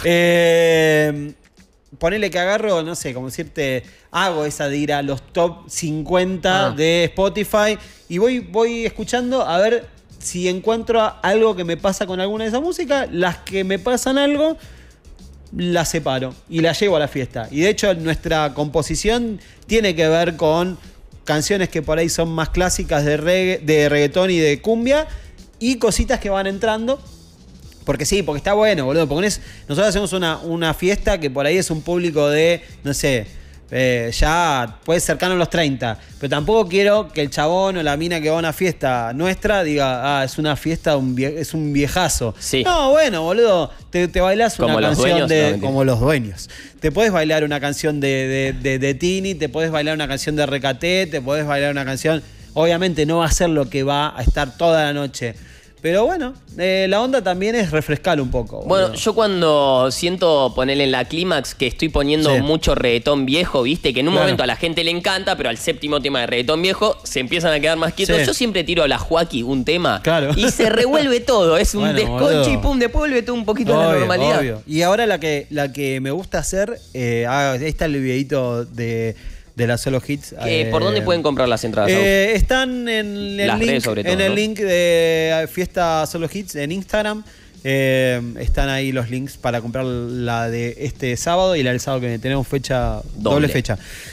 Ponele que agarro, no sé, como decirte, hago esa de ir a los top 50 de Spotify y voy escuchando a ver si encuentro algo que me pasa con alguna de esa música. Las que me pasan algo, las separo y las llevo a la fiesta. Y de hecho nuestra composición tiene que ver con canciones que por ahí son más clásicas de reggaetón y de cumbia y cositas que van entrando. Porque sí, porque está bueno, boludo. Porque nosotros hacemos una fiesta que por ahí es un público de, no sé, Ya puede cercano a los 30. Pero tampoco quiero que el chabón o la mina que va a una fiesta nuestra diga, es una fiesta, es un viejazo. Sí. No, bueno, boludo, te bailás una Como los canción dueños, no, de. mentira. Como los dueños. Te podés bailar una canción de Tini, te podés bailar una canción de Recaté, te podés bailar una canción. Obviamente no va a ser lo que va a estar toda la noche. Pero bueno, la onda también es refrescar un poco. Bueno, boludo. yo cuando siento ponerle en la clímax que estoy poniendo Sí. mucho reggaetón viejo, viste, que en un Claro. momento a la gente le encanta, pero al séptimo tema de reggaetón viejo se empiezan a quedar más quietos. Sí. Yo siempre tiro a la Joaquí un tema Claro. y se revuelve todo. Es un Bueno, desconche boludo. y pum, después vuelve todo un poquito a la normalidad. Obvio. Y ahora la que me gusta hacer, ahí está el videito de la Solo Hits. ¿Por dónde pueden comprar las entradas? Están en el Las link, redes sobre todo, en el ¿no? link de Fiesta Solo Hits en Instagram. Están ahí los links para comprar la de este sábado y la del sábado que viene. Tenemos fecha, doble fecha.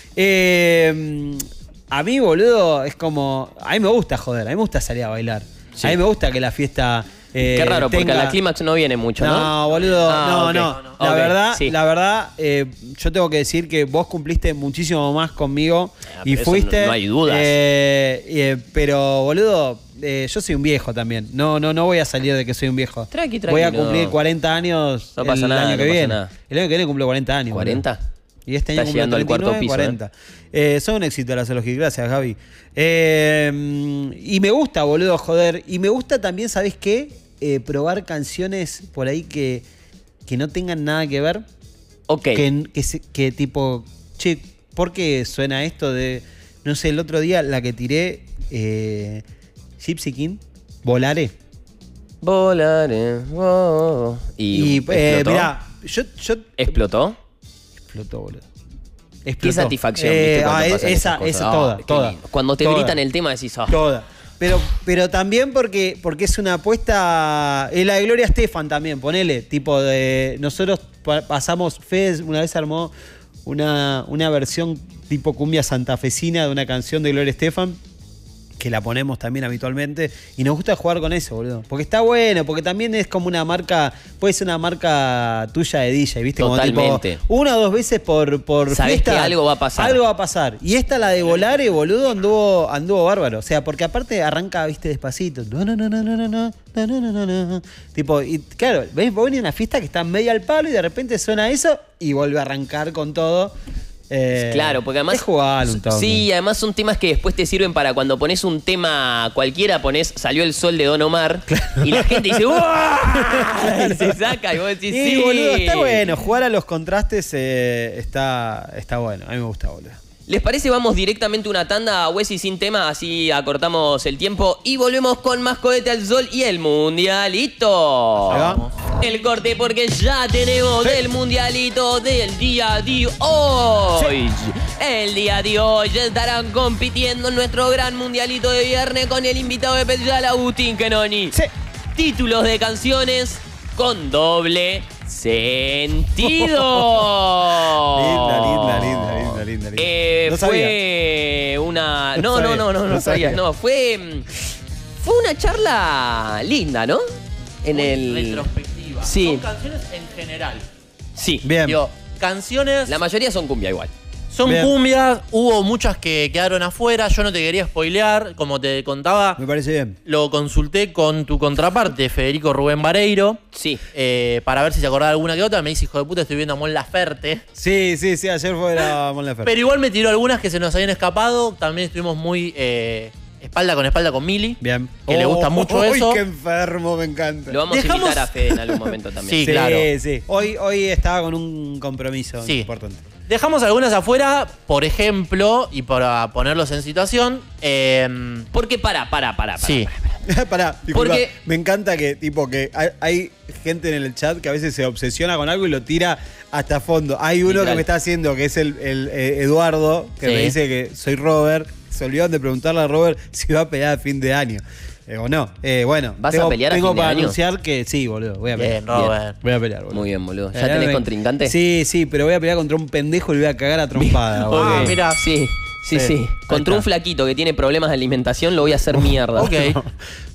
A mí, boludo, es como. A mí me gusta joder, a mí me gusta salir a bailar. Sí. A mí me gusta que la fiesta. Qué raro, porque a la clímax no viene mucho, ¿no? No, boludo, Ah, no. ok. La Ok, verdad, sí. yo tengo que decir que vos cumpliste muchísimo más conmigo y pero eso fuiste. no hay dudas. Pero, boludo, yo soy un viejo también. No voy a salir de que soy un viejo. Tranqui, Voy a tranquilo. cumplir 40 años No pasa el nada, año no que pasa viene. nada. El año que viene cumplo 40 años. boludo. ¿40? Y este año Está cumplo llegando al cuarto 39, piso, 40. Son un éxito las Zoología. Gracias, Gaby. Y me gusta, boludo, joder. Y me gusta también, ¿sabés qué? Probar canciones por ahí que no tengan nada que ver. Ok. Que tipo, che, ¿por qué suena esto de. No sé, el otro día la que tiré, Gypsy King, Volaré. Volaré. Y explotó. Mirá, yo. ¿Explotó? Explotó, boludo. Qué Explotó. satisfacción, ¿viste? Cuando pasan esas cosas. Esa, Qué toda. lindo. Cuando te Toda. gritan el tema decís, Toda. Pero también porque es una apuesta. Es la de Gloria Estefan también, ponele. Tipo de. Nosotros pasamos. Fede una vez armó una versión tipo cumbia santafesina de una canción de Gloria Estefan. Que la ponemos también habitualmente. Y nos gusta jugar con eso, boludo. Porque está bueno, porque también es como una marca. Puede ser una marca tuya de DJ, ¿viste? Totalmente. Como tipo, una o dos veces por Sabés fiesta. que algo va a pasar. Algo va a pasar. Y esta, la de Volare, boludo, anduvo bárbaro. O sea, porque aparte arranca, viste, despacito. Tipo, y claro, ¿ves? Vos venís a una fiesta que está media al palo y de repente suena eso y vuelve a arrancar con todo. Claro, porque además. Es jugar un toque. Sí, además son temas que después te sirven para cuando pones un tema cualquiera, pones Salió el Sol de Don Omar y la gente dice ¡Uah! Y se saca y vos decís sí. Boludo, está bueno. Jugar a los contrastes está bueno. A mí me gusta, boludo. ¿Les parece? Vamos directamente una tanda a Wessy sin tema, así acortamos el tiempo y volvemos con más Cohete al Sol y el Mundialito. Ahí va. El corte porque ya tenemos el Mundialito del día de hoy. El día de hoy ya estarán compitiendo en nuestro gran Mundialito de viernes con el invitado especial Agustín Kenoni. Títulos de canciones con doble sentido. Linda. No Fue una. No sabía. No, fue una charla linda, ¿no? En el. Retrospectiva. Sí. Son canciones en general. Sí. Bien. Digo, canciones. La mayoría son cumbia igual. Son Bien. cumbias, hubo muchas que quedaron afuera, yo no te quería spoilear, como te contaba. Me parece bien. Lo consulté con tu contraparte, Federico Rubén Vareiro. Sí. Para ver si se acordaba alguna que otra. Me dice, hijo de puta, estoy viendo a Mon Laferte. Sí, ayer fue la Mon Laferte. Pero igual me tiró algunas que se nos habían escapado. También estuvimos muy espalda con Mili. Bien. Que le gusta mucho eso. ¡Uy, qué enfermo! Me encanta. Lo vamos a invitar a Fede en algún momento también. Sí, claro. Sí. Hoy estaba con un compromiso importante. Dejamos algunas afuera, por ejemplo, y para ponerlos en situación. Porque para. Sí. Pará, disculpa. Porque- Me encanta que hay gente en el chat que a veces se obsesiona con algo y lo tira hasta fondo. Hay uno Literal. que me está haciendo, que es el Eduardo, que Sí. me dice que soy Robert. Se olvidaron de preguntarle a Robert si va a pelear a fin de año. O no. Bueno, ¿Vas a pelear a tengo fin de para año? anunciar que sí, boludo. Voy a pelear. Bien, Robert. Voy a pelear, boludo. Muy bien, boludo. ¿Ya tenés contrincante? Sí, pero voy a pelear contra un pendejo y le voy a cagar a trompada, boludo. Ok. mira. Sí. Sí. Contra un flaquito que tiene problemas de alimentación lo voy a hacer mierda. Ok.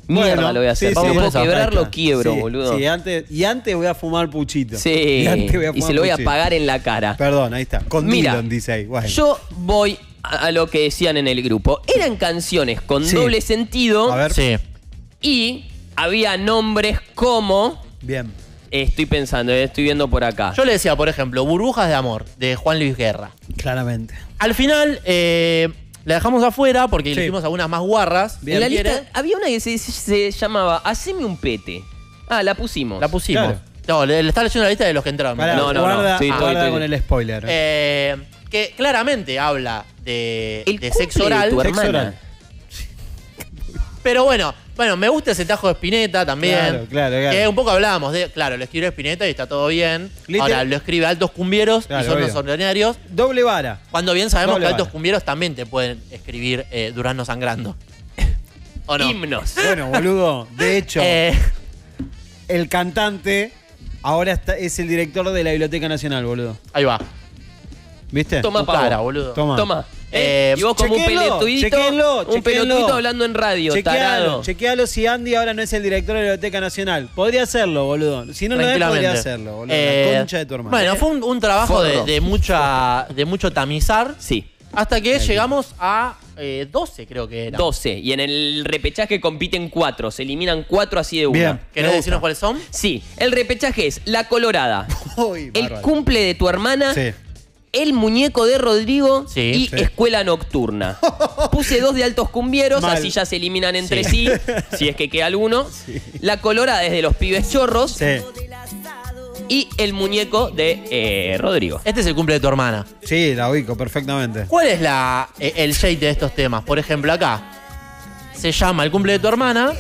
Mierda, Bueno, lo voy a hacer. sí, Vamos, sí. puedo Ahí quebrarlo, está. quiebro, Sí, boludo. Sí, antes voy a fumar puchito. Sí, Y antes voy a y fumar se lo voy a puchito. pagar en la cara. Perdón, ahí está. Con Mira, Dillon, dice ahí. Bueno. Yo voy a lo que decían en el grupo. Eran canciones con Sí. doble sentido A ver. Sí. y había nombres como... Bien. Estoy pensando, estoy viendo por acá. Yo le decía, por ejemplo, Burbujas de Amor, de Juan Luis Guerra. Claramente. Al final, la dejamos afuera porque Sí. elegimos algunas más guarras. En la ¿Quiere? lista había una que se llamaba Haceme un pete. Ah, la pusimos. La pusimos. Claro. No, le está leyendo la lista de los que entraron. Pará, No, no, guarda, sí, guarda estoy- con el spoiler. Que claramente habla de El sexo cumple de oral. tu Sexo hermana. oral. Pero bueno, me gusta ese tajo de Spinetta también. Claro. Que un poco hablábamos de, claro, lo escribió Spinetta y está todo bien. Ahora lo escribe Altos Cumbieros Claro, y son obvio. los ordinarios. Doble vara. Cuando bien sabemos Doble que Altos vara. Cumbieros también te pueden escribir Durazno Sangrando. ¿O no? Himnos. Bueno, boludo. De hecho, Eh, el cantante ahora es el director de la Biblioteca Nacional, boludo. ahí va. ¿Viste? Toma Tu pavo. cara, boludo. Toma. Y vos como un chequenlo, pelotudito, chequenlo, un pelotudito hablando en radio, tarado. Chequealo si Andy ahora no es el director de la Biblioteca Nacional. Podría hacerlo, boludo. Si no lo es, Tranquilamente. podría hacerlo, boludo. La concha de tu hermano. Bueno, fue un trabajo Forro. de mucho tamizar. Sí, Hasta que llegamos a 12, creo que era. 12. Y en el repechaje compiten 4. Se eliminan 4 así de una. Bien. ¿Querés Me decirnos gusta. cuáles son? Sí, el repechaje es La Colorada, Uy, el bárbaro. cumple de tu hermana, Sí. el muñeco de Rodrigo Sí. y Sí. Escuela Nocturna. Puse 2 de Altos Cumbieros, Mal. así ya se eliminan entre sí, si es que queda alguno. La Colorada es de los Pibes Chorros Sí. y el muñeco de Rodrigo. Este es el cumple de tu hermana. Sí, la ubico perfectamente. ¿Cuál es el shade de estos temas? Por ejemplo, acá se llama El cumple de tu hermana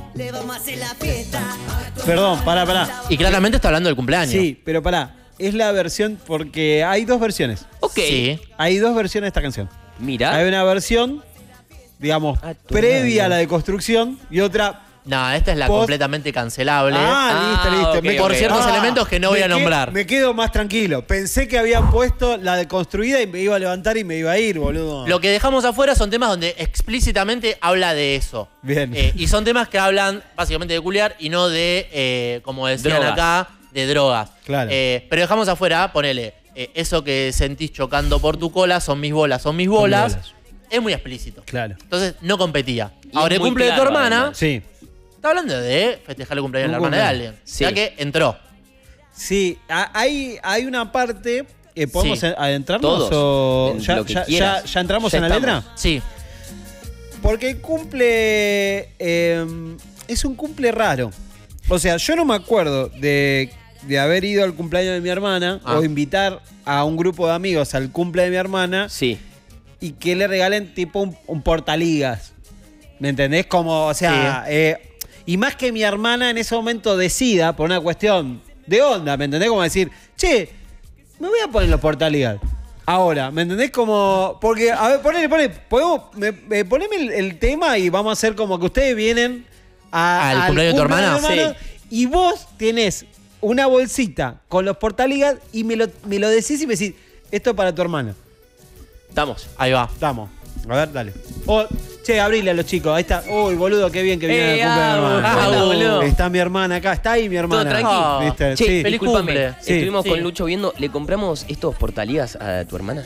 Perdón, pará. y claramente está hablando del cumpleaños. Sí, pero pará. Es la versión, porque hay dos versiones. Ok. Sí. Hay dos versiones de esta canción. Mira. Hay una versión, digamos, Ah, tu previa madre. a la de construcción y otra. No, esta es la Post- completamente cancelable. Listo. ok, por ok. ciertos elementos que no voy a nombrar. Me quedo más tranquilo. Pensé que habían puesto la de construida y me iba a levantar y me iba a ir, boludo. Lo que dejamos afuera son temas donde explícitamente habla de eso. Bien. Y son temas que hablan básicamente de culiar y no de, como decían Drogas. acá, de drogas. Claro. Pero dejamos afuera, ponele, eso que sentís chocando por tu cola, son mis bolas, son mis bolas. bolas. Es muy explícito. Claro. Entonces no competía. Y Ahora es el muy cumple de tu claro, hermana, además. Sí. está hablando de festejar el cumpleaños de la Un hermana de cumpleaños. alguien. Sí. Ya que entró. Sí, hay una parte. ¿Podemos Sí. adentrarnos? Todos. O En ya, lo que ya- quieras. ya entramos Ya en la estamos. letra? Sí. Porque el cumple es un cumple raro. O sea, yo no me acuerdo de haber ido al cumpleaños de mi hermana Ah. o invitar a un grupo de amigos al cumple de mi hermana Sí. y que le regalen tipo un portaligas. ¿Me entendés? Como, o sea, y más que mi hermana en ese momento decida por una cuestión de onda, ¿me entendés? Como decir, che, me voy a poner los portaligas. Ahora, ¿me entendés? Como, porque, a ver, poneme el tema y vamos a hacer como que ustedes vienen ¿Al al cumpleaños de tu hermana? y vos tenés una bolsita con los portaligas y me lo decís y me decís, esto es para tu hermana. Estamos. Ahí va. Estamos. A ver, dale. Che, abrile a los chicos. Ahí está. Uy, boludo, qué bien que viene el cumple de mi hermana. hola, boludo. Está mi hermana acá. Está ahí mi hermana. Todo tranqui. ¿Viste? Che, Sí. feliz discúlpame. cumple. Sí. Estuvimos Sí. con Lucho viendo. ¿Le compramos estos portaligas a tu hermana?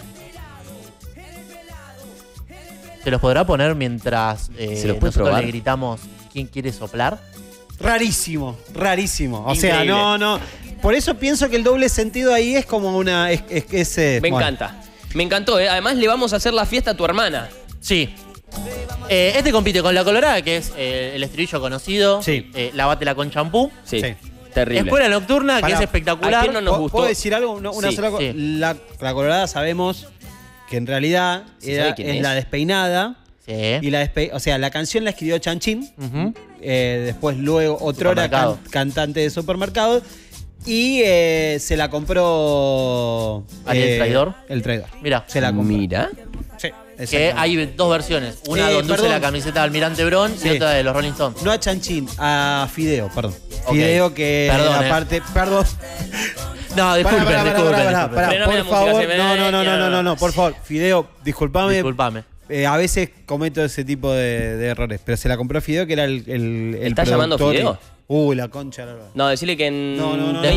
¿Se los podrá poner mientras ¿Se los puede nosotros probar? le gritamos quién quiere soplar? Rarísimo, rarísimo. O sea, Increíble. no. Por eso pienso que el doble sentido ahí es como una. Me bueno. encanta. Me encantó, ¿eh? Además, le vamos a hacer la fiesta a tu hermana. Sí. Este compite con La Colorada, que es el estribillo conocido. Sí. Lávátela con champú. Sí. Sí. Terrible. Escuela Nocturna, que Pará, es ¿a espectacular. quién no nos ¿Puedo- gustó? ¿Puedo decir algo? Una Sí, sola cosa. sí. La Colorada sabemos que en realidad ¿Se sabe es quién es? la despeinada. Sí. Y o sea, la canción la escribió Chanchín. Ujú. Después, luego, otrora Supermercado. cantante de supermercado. Y se la compró. ¿Ariel Traidor? El traidor. Mira, Se la compró. Mira. Sí, que exactamente. hay dos versiones. Una donde usa perdón. la camiseta de Almirante Brón Sí. y otra de los Rolling Stones. No a Chanchín, a Fideo, perdón. Ok. Fideo que Perdón, aparte. Perdón. No, disculpen, Pará, disculpen. pará, disculpen. Frename por la música, favor. se me- No, por favor. Fideo, disculpame. Disculpame. a veces cometo ese tipo de errores. Pero se la compró Fideo, que era el ¿Estás llamando productor. Fideo? La concha. No, decirle que en No.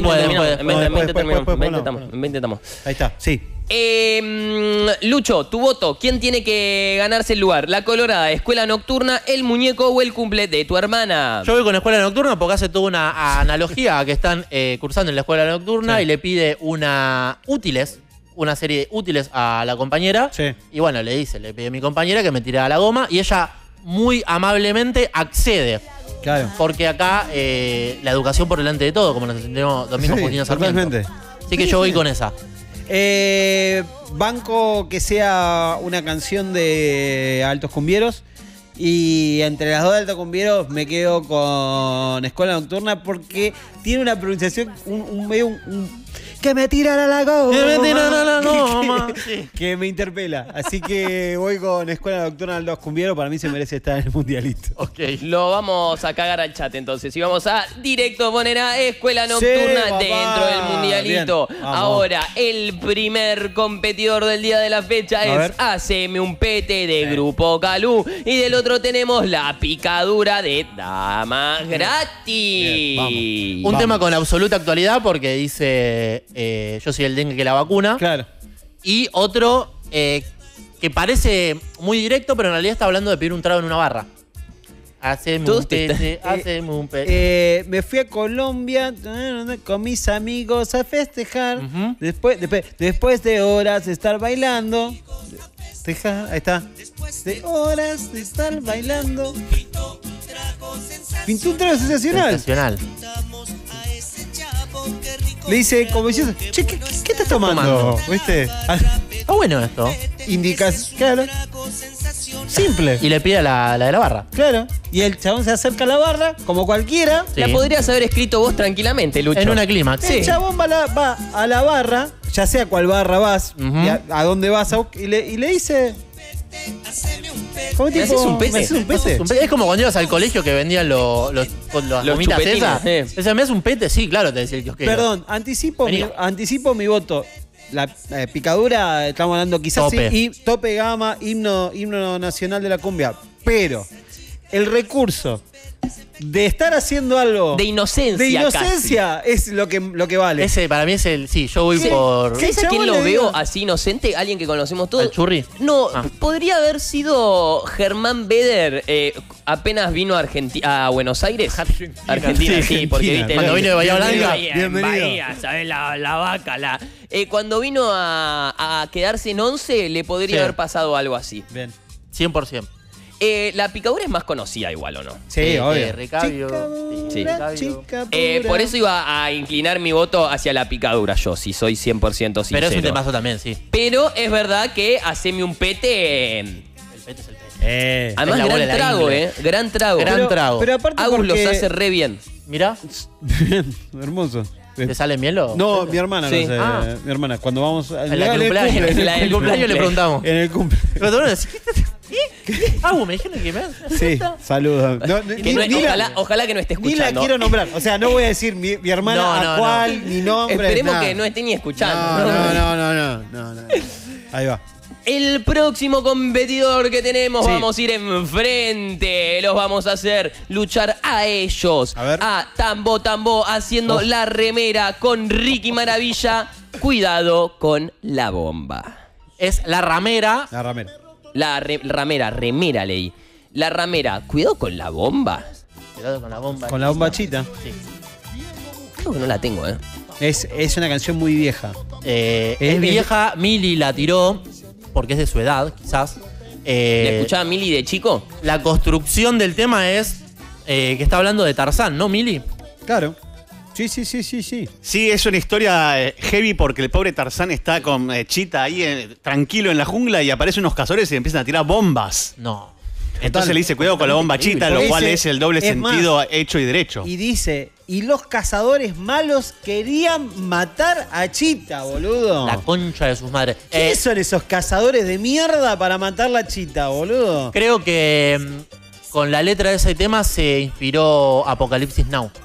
En 20 estamos. Ahí está, sí. Lucho, tu voto. ¿Quién tiene que ganarse el lugar? ¿La Colorada, Escuela Nocturna, el muñeco o el cumple de tu hermana? Yo voy con Escuela Nocturna porque hace toda una analogía a que están cursando en la Escuela Nocturna y le pide una serie de útiles a la compañera. Sí. Y bueno, le pide a mi compañera que me tirara la goma y ella muy amablemente accede. Claro. Porque acá la educación por delante de todo, como nos entendemos Domingo Justino Sarmiento. Totalmente. Así que yo voy con esa. Banco que sea una canción de Altos Cumbieros. Y entre las dos de Altos Cumbieros me quedo con Escuela Nocturna porque tiene una pronunciación que me tirara la goma. Que me tirara la goma. Que me interpela. Así que voy con Escuela Nocturna Altos Cumbieros. Para mí se merece estar en el mundialito. Ok. Lo vamos a cagar al chat entonces. Y vamos a directo poner a Escuela Nocturna papá. dentro del mundialito. Bien, vamos. Ahora, el primer competidor del día de la fecha A es ver. Haceme un Pete de Grupo Calú. Y del otro tenemos la picadura de Damas Gratis. Un tema con absoluta actualidad porque dice yo soy el dengue que la vacuna. Claro. Y otro que parece muy directo, pero en realidad está hablando de pedir un trago en una barra. Haceme un pete, haceme un pete. Me fui a Colombia con mis amigos a festejar. Después de horas de estar bailando. Ahí está. De horas de estar bailando. Pintó un trago sensacional. Sensacional. Le dice, como diciendo, che, ¿qué estás tomando? ¿Viste? Está bueno esto. Indicas, claro. Simple. Y le pide la de la barra. Claro. Y el chabón se acerca a la barra, como cualquiera. La podrías haber escrito vos tranquilamente, Lucho. En una clímax. El chabón va a la barra, ya sea cuál barra vas, y a dónde vas, y le dice... ¿Cómo ¿Me haces un pete? ¿Me haces un pete? Es como cuando ibas al colegio que vendían las gomitas chupetines, esas. Ese, ¿me haces un pete? Sí, claro, te decía el kiosquero. Perdón, anticipo mi voto. La picadura, estamos hablando quizás Tope. sí, y tope gama, himno nacional de la cumbia. Pero el recurso de estar haciendo algo de inocencia es lo que vale. Ese para mí es el... Sí, yo voy por... ¿Sabes a quién lo veo así inocente? Alguien que conocemos todos. ¿Al Churri? No, podría haber sido Germán Beder. Apenas vino a Buenos Aires. Argentina, sí, porque viste. Cuando vino de Bahía Blanca. Bienvenido. Bahía, ¿sabes? La vaca. Cuando vino a quedarse en 11, le podría haber pasado algo así. Bien. 100%. La picadura es más conocida igual, ¿o no? Sí, obvio. Recabio. Sí. Chica Por eso iba a inclinar mi voto hacia la picadura yo, si soy 100% sincero. Pero es un temazo también, sí. Pero es verdad que Haceme un Pete... El pete es el pete. Además, Es la bola gran de la trago, ingle. Gran trago. Gran trago. Pero aparte Agus los porque- hace re bien. Mirá, Bien, hermoso. ¿te sale miel o...? No, mi hermana Sí. lo hace. Ah. Mi hermana, cuando vamos a En la cumpleaños, en el cumpleaños le preguntamos. En el cumpleaños. Pero tú no decís, ¿qué? Me dijeron que me hace. Sí, saludos. No, Que ojalá que no esté ni la escuchando. quiero nombrar. O sea, no voy a decir mi hermana No, a cuál, ni nombre. Esperemos nada. que no esté ni escuchando. No. Ahí va. El próximo competidor que tenemos, Sí. vamos a ir enfrente. Los vamos a hacer luchar a ellos. A ver. A Tambo haciendo la remera con Ricky Maravilla. Cuidado con la bomba. Es la ramera. La ramera. Remera leí. La ramera, cuidado con la bomba. Cuidado con la bomba. Con la bombachita. Sí. Creo que no la tengo, Es una canción muy vieja. Es vieja, Mili la tiró, porque es de su edad, quizás. ¿Le escuchaba a Mili de chico? La construcción del tema es que está hablando de Tarzán, ¿no, Mili? Claro. Sí. Sí, es una historia heavy porque el pobre Tarzán está con Chita ahí tranquilo en la jungla y aparecen unos cazadores y empiezan a tirar bombas. No. Entonces le dice cuidado con la bomba Chita, lo cual es el doble sentido hecho y derecho. Y dice, y los cazadores malos querían matar a Chita, boludo. La concha de sus madres. ¿Quiénes son esos cazadores de mierda para matar la Chita, boludo? Creo que con la letra de ese tema se inspiró Apocalipsis Now.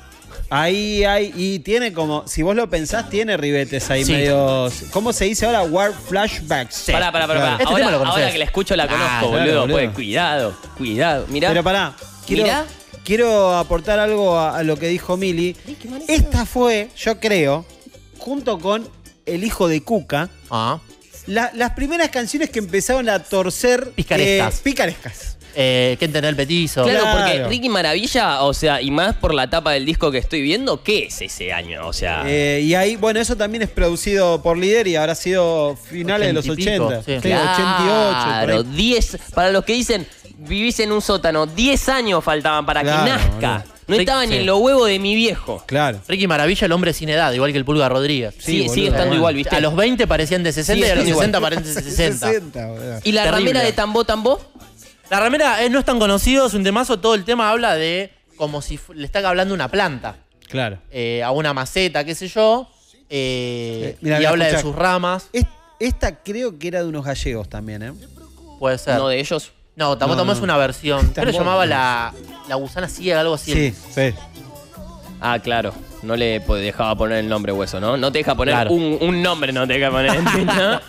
Ahí hay, y tiene como, si vos lo pensás, tiene ribetes ahí Sí. medios. ¿Cómo se dice ahora? War flashbacks. Pará. Este tema lo conocés. Ahora que la escucho la conozco, claro, boludo. Pues, cuidado. Mirá. Pero pará, Mirá. quiero aportar algo a lo que dijo Mili. Esta fue, yo creo, junto con El hijo de Cuca, las primeras canciones que empezaron a torcer Picarescas. picarescas. ¿Quién tener el petizo? Claro, porque Ricky Maravilla, o sea, y más por la tapa del disco que estoy viendo, ¿qué es ese año? O sea. Y ahí, bueno, eso también es producido por Líder y habrá sido finales de los 80 y pico, 80. sí. Sí, 88. por Claro, ahí. 10. Para los que dicen, vivís en un sótano, 10 años faltaban para Claro, que nazca. boludo. No estaba ni en los huevos de mi viejo. Claro. Ricky Maravilla, el hombre sin edad, igual que el Pulga Rodríguez. Sí, sigue estando igual, ¿viste? A los 20 parecían de 60 y a los 60 parecen de 60. ¿Y la Terrible. ramera de Tambó Tambó? La ramera no es tan conocido, es un temazo. Todo el tema habla de como si le está hablando una planta. Claro. A una maceta, qué sé yo. Mirá, y habla de escuchá. sus ramas. Esta creo que era de unos gallegos también, ¿eh? Puede ser. ¿No de ellos? No, Tambó Tambó es una versión. Creo que Tambó, llamaba no. la gusana ciega, algo así. Sí, sí. Ah, claro. No le dejaba poner el nombre Hueso, ¿no? No te deja poner Claro. un nombre, no te deja poner. ¿no?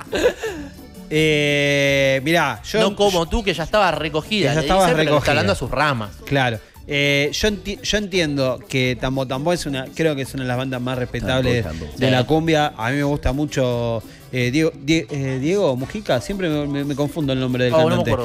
Mirá, yo. No como tú, que ya estaba recogida. Que ya le estaba dice, pero recogida. está hablando a sus ramas. Claro. Yo entiendo que Tambo Tambo creo que es una de las bandas más respetables Tambo, Tambo. de Sí. la cumbia. A mí me gusta mucho Diego Mujica, siempre me confundo el nombre del Oh, no me cantante. acuerdo.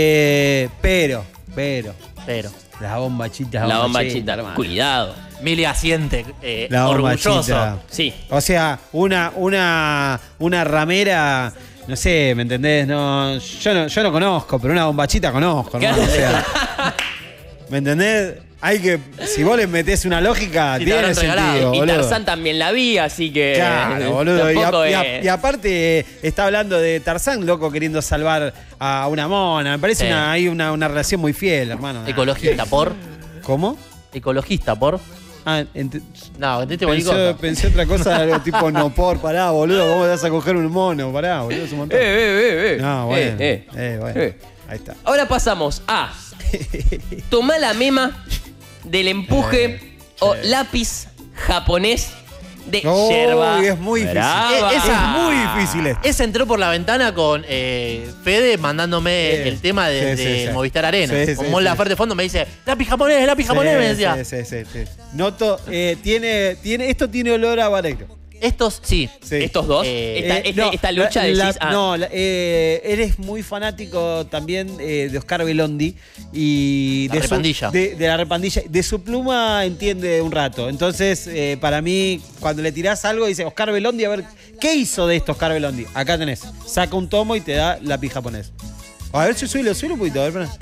Pero. La bombachita. La bombachita, hermano. Cuidado. Mili asiente, La orgulloso. bombachita. Sí. O sea, una ramera, no sé, ¿me entendés? No, yo no conozco, pero una bombachita conozco, hermano. O sea, ¿me entendés? Hay que, si vos le metés una lógica, Sí, te tiene habrán regalado. sentido, Y boludo. Tarzán también la vi, así que. Claro, boludo. tampoco Y aparte está hablando de Tarzán, loco, queriendo salvar a una mona. Me parece Sí. hay una relación muy fiel, hermano. Ecologista, por. ¿Cómo? Ecologista, por. Ah, No, entendiste cualquier cosa. pensé otra cosa, algo tipo no por, pará, boludo, ¿cómo te vas a coger un mono? Pará, boludo, es un montón. No, bueno. Bueno. Ahí está. Ahora pasamos a tomar la mema del empuje o lápiz japonés de Oh, yerba. es muy difícil. brava. Es muy difícil esto. Esa entró por la ventana con Fede mandándome el tema de, Sí, de sí, sí. Movistar Arena. Sí, sí, Con Mon sí. Laferte de fondo me dice, lápiz japonés, me decía. Sí. Noto, esto tiene olor a barecto. Estos, sí. ¿Estos dos? Esta lucha decís, eres muy fanático también de Oscar Belondi y La de repandilla. de la repandilla. De su pluma entiende un rato. Entonces, para mí, cuando le tirás algo, dice Oscar Belondi, a ver, ¿qué hizo de esto Oscar Belondi? Acá tenés. Saca un tomo y te da lápiz japonés. A ver si subilo un poquito, a ver, pará.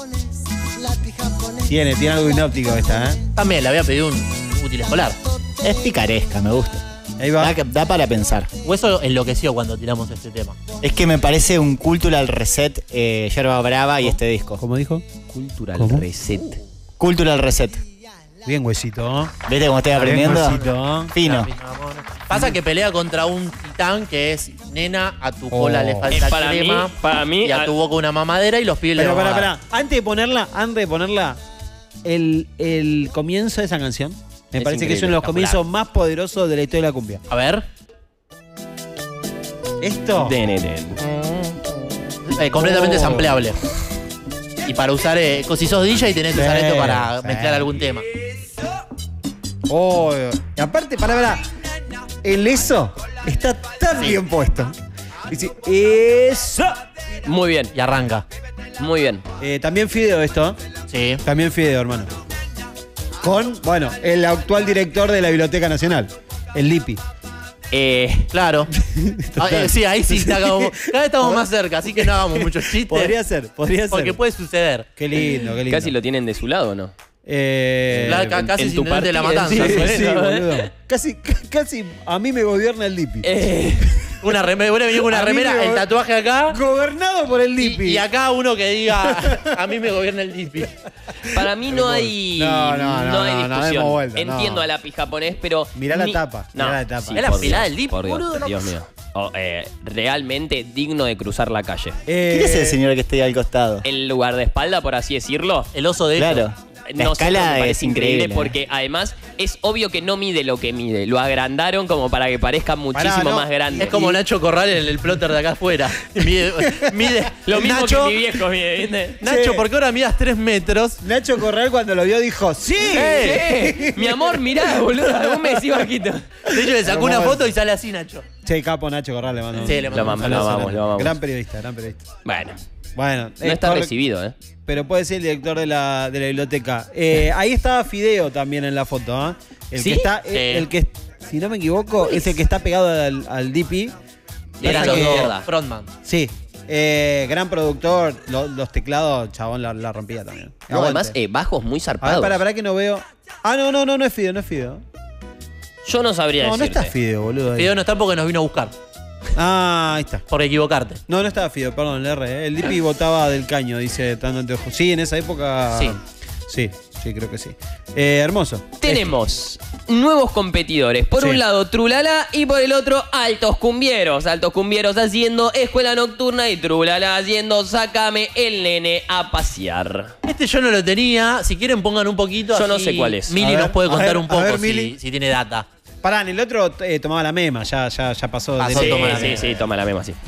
Tiene algo inóptico esta, ¿eh? También le había pedido un útil escolar. Es picaresca, me gusta. Ahí va. Da para pensar. Hueso enloqueció cuando tiramos este tema. Es que me parece un cultural reset, Yerba Brava y este disco. ¿Cómo dijo? Cultural reset. Cultural reset. Bien huesito, ¿no? ¿Viste cómo estoy aprendiendo? Bien huesito, ¿no? Fino. Pasa que pelea contra un titán que es, nena, a tu cola le falta para crema. para mí, y a tu boca una mamadera y los pies le Pero van a pará, dar. Antes de ponerla, el comienzo de esa canción me Es parece que es uno de los increíble, comienzos más poderosos de la historia de la cumbia. A ver. Esto. Completamente Oh. sampleable. Y para usar, si sos DJ tenés que usar Sí, esto para sí. mezclar algún tema. Oh, y aparte, pará. El eso está tan bien puesto. Dice, eso. Muy bien. Y arranca. Muy bien. También Fideo esto. Sí. También Fideo, hermano. Con, bueno, el actual director de la Biblioteca Nacional, el Lipi. Claro. Sí, ahí sí cada vez estamos más cerca, así que no hagamos muchos chistes. Podría ser. Porque puede suceder. Qué lindo. Casi lo tienen de su lado, ¿no? Casi en sin tu tener de la partida, matanza. Sí, boludo. Casi a mí me gobierna el Lipi. Una remera, una A mí remera, me el tatuaje acá. Gobernado por el Lipi. Y acá uno que diga, a mí me gobierna el Lipi. Para mí no hay discusión. demos vuelta, Entiendo no. a lápiz japonés, pero. Mirá la tapa. Mirá la tapa. sí, Es la por pelada Dios, del Lipi, por Dios, boludo, no. Dios mío. Realmente digno de cruzar la calle. ¿Quién es el señor que está ahí al costado? El guardaespaldas, por así decirlo. El oso de Claro. La no sé, escala me parece es increíble increíble. porque además es obvio que no mide lo que mide. Lo agrandaron como para que parezca muchísimo más grande. Es como Nacho Corral en el plotter de acá afuera. Mide lo mismo Nacho, que mi viejo mide, ¿viste? Nacho, ¿por qué ahora midas 3 metros? Nacho Corral cuando lo vio dijo, ¡sí! Sí. Mi amor, mirá, boludo, vos me decís bajito. De hecho, le sacó una foto y sale así, Nacho. Che, capo Nacho Corral le mandó. Sí, le Lo amamos. Gran periodista, gran periodista. Bueno, no está recibido, ¿eh? Pero puede ser el director de la biblioteca. Ahí estaba Fideo también en la foto, ¿eh? El ¿Sí? que está, el que, si no me equivoco, es el que está pegado al DP. Era Pasa que- frontman. Sí. Gran productor, los teclados, chabón, la rompía también. No, Aguante. además, bajos muy A zarpados. ver, para que no veo. Ah, no es Fideo, no es Fideo. Yo no sabría No, no decirte. está Fideo, boludo. ahí. Fideo no está porque nos vino a buscar. Ah, ahí está. Por equivocarte. No estaba Fideo, perdón, el R. El DP votaba del caño, dice Tando Anteojos. Sí, en esa época. Sí. Sí, creo que sí. Hermoso. Tenemos nuevos competidores. Por Sí. un lado, Trulala y por el otro, Altos Cumbieros. Altos Cumbieros haciendo Escuela Nocturna y Trulala haciendo Sácame el nene a pasear. Este yo no lo tenía. Si quieren, pongan un poquito. Yo no así sé cuál es. Mili A ver, nos puede a contar ver, un a poco ver, Mili. si tiene data. Pará, en el otro tomaba la mema, ya pasó. Pasó, de toma la Sí, mema. sí, toma la mema, sí.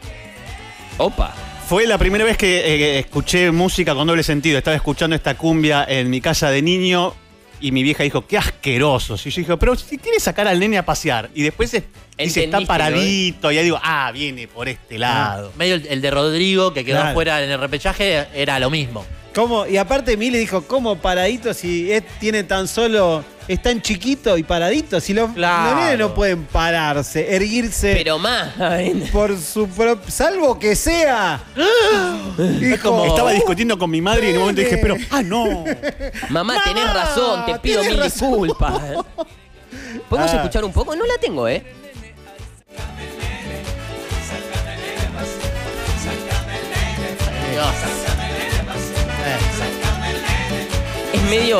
Opa. Fue la primera vez que escuché música con doble sentido. Estaba escuchando esta cumbia en mi casa de niño y mi vieja dijo, qué asqueroso. Y yo dije, pero si quieres sacar al nene a pasear. Y después dice, está Entendiste, paradito. Y ahí digo, viene por este lado. Medio el de Rodrigo, que quedó Claro. afuera en el repechaje, era lo mismo. ¿Cómo? Y aparte Mili dijo, ¿cómo paradito si tiene tan solo... Es tan chiquito y paradito? Si los nenes no pueden pararse, erguirse... Pero más. Por su propio... Salvo que sea... Hijo, Estaba discutiendo con mi madre y en un momento dije, pero, no. Mamá, tenés razón, te pido tenés mil razón. disculpas. ¿Podemos Ah. escuchar un poco? No la tengo, ¿eh? Es medio...